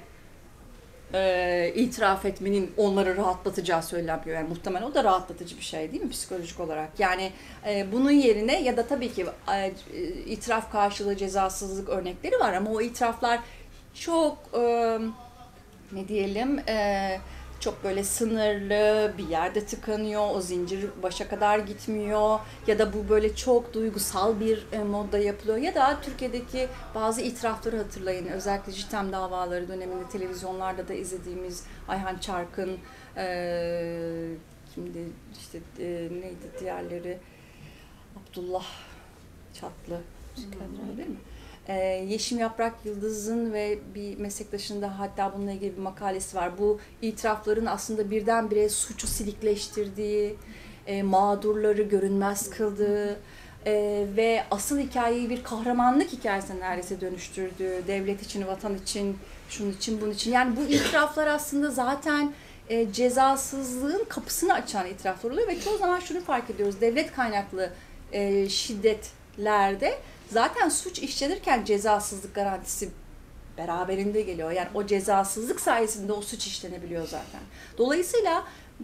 itiraf etmenin onları rahatlatacağı söyleniyor. Yani muhtemelen o da rahatlatıcı bir şey değil mi psikolojik olarak? Yani bunun yerine ya da tabii ki itiraf karşılığı cezasızlık örnekleri var ama o itiraflar çok ne diyelim çok böyle sınırlı bir yerde tıkanıyor, o zincir başa kadar gitmiyor ya da bu böyle çok duygusal bir modda yapılıyor ya da Türkiye'deki bazı itirafları hatırlayın. Özellikle JITEM davaları döneminde televizyonlarda da izlediğimiz Ayhan Çark'ın kimdi işte neydi diğerleri Abdullah Çatlı değil mi? Yeşim Yaprak Yıldız'ın ve bir meslektaşının da hatta bununla ilgili bir makalesi var. Bu itirafların aslında birdenbire suçu silikleştirdiği, mağdurları görünmez kıldığı ve asıl hikayeyi bir kahramanlık hikayesine neredeyse dönüştürdüğü, devlet için, vatan için, şunun için, bunun için. Yani bu itiraflar aslında zaten cezasızlığın kapısını açan itiraflar oluyor ve çoğu zaman şunu fark ediyoruz, devlet kaynaklı şiddetlerde zaten suç işlenirken cezasızlık garantisi beraberinde geliyor. Yani o cezasızlık sayesinde o suç işlenebiliyor zaten. Dolayısıyla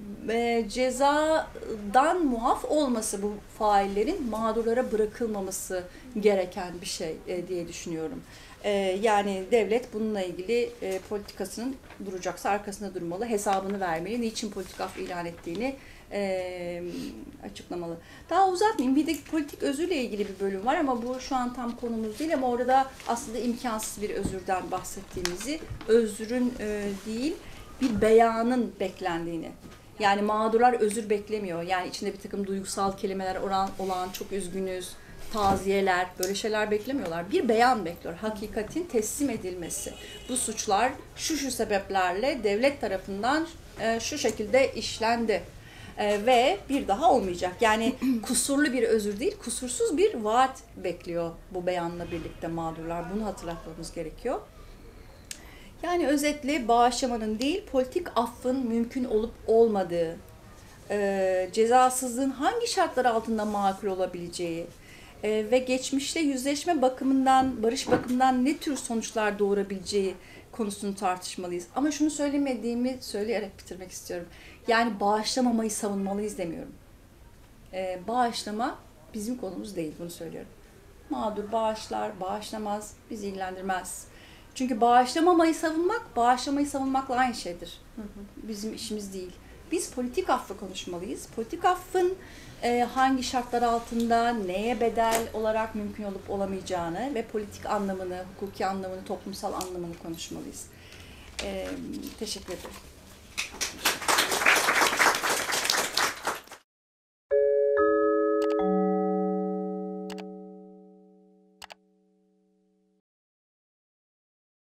cezadan muaf olması bu faillerin mağdurlara bırakılmaması gereken bir şey diye düşünüyorum. Yani devlet bununla ilgili politikasının duracaksa arkasında durmalı, hesabını vermeli, niçin politik af ilan ettiğini açıklamalı. Daha uzatmayayım. Bir de politik özürle ilgili bir bölüm var ama bu şu an tam konumuz değil ama orada aslında imkansız bir özürden bahsettiğimizi, özrün değil bir beyanın beklendiğini. Yani mağdurlar özür beklemiyor. Yani içinde bir takım duygusal kelimeler olan çok üzgünüz, taziyeler, böyle şeyler beklemiyorlar. Bir beyan bekliyor. Hakikatin teslim edilmesi. Bu suçlar şu sebeplerle devlet tarafından şu şekilde işlendi. Ve bir daha olmayacak. Yani kusurlu bir özür değil, kusursuz bir vaat bekliyor bu beyanla birlikte mağdurlar. Bunu hatırlatmamız gerekiyor. Yani özetle bağışlamanın değil, politik affın mümkün olup olmadığı, cezasızlığın hangi şartlar altında makul olabileceği ve geçmişle yüzleşme bakımından, barış bakımından ne tür sonuçlar doğurabileceği konusunu tartışmalıyız. Ama şunu söylemediğimi söyleyerek bitirmek istiyorum. Yani bağışlamamayı savunmalıyız demiyorum. Bağışlama bizim konumuz değil, bunu söylüyorum. Mağdur bağışlar, bağışlamaz, bizi ilgilendirmez. Çünkü bağışlamamayı savunmak, bağışlamayı savunmakla aynı şeydir. Bizim işimiz değil. Biz politik affı konuşmalıyız. Politik affın hangi şartlar altında, neye bedel olarak mümkün olup olamayacağını ve politik anlamını, hukuki anlamını, toplumsal anlamını konuşmalıyız. Teşekkür ederim.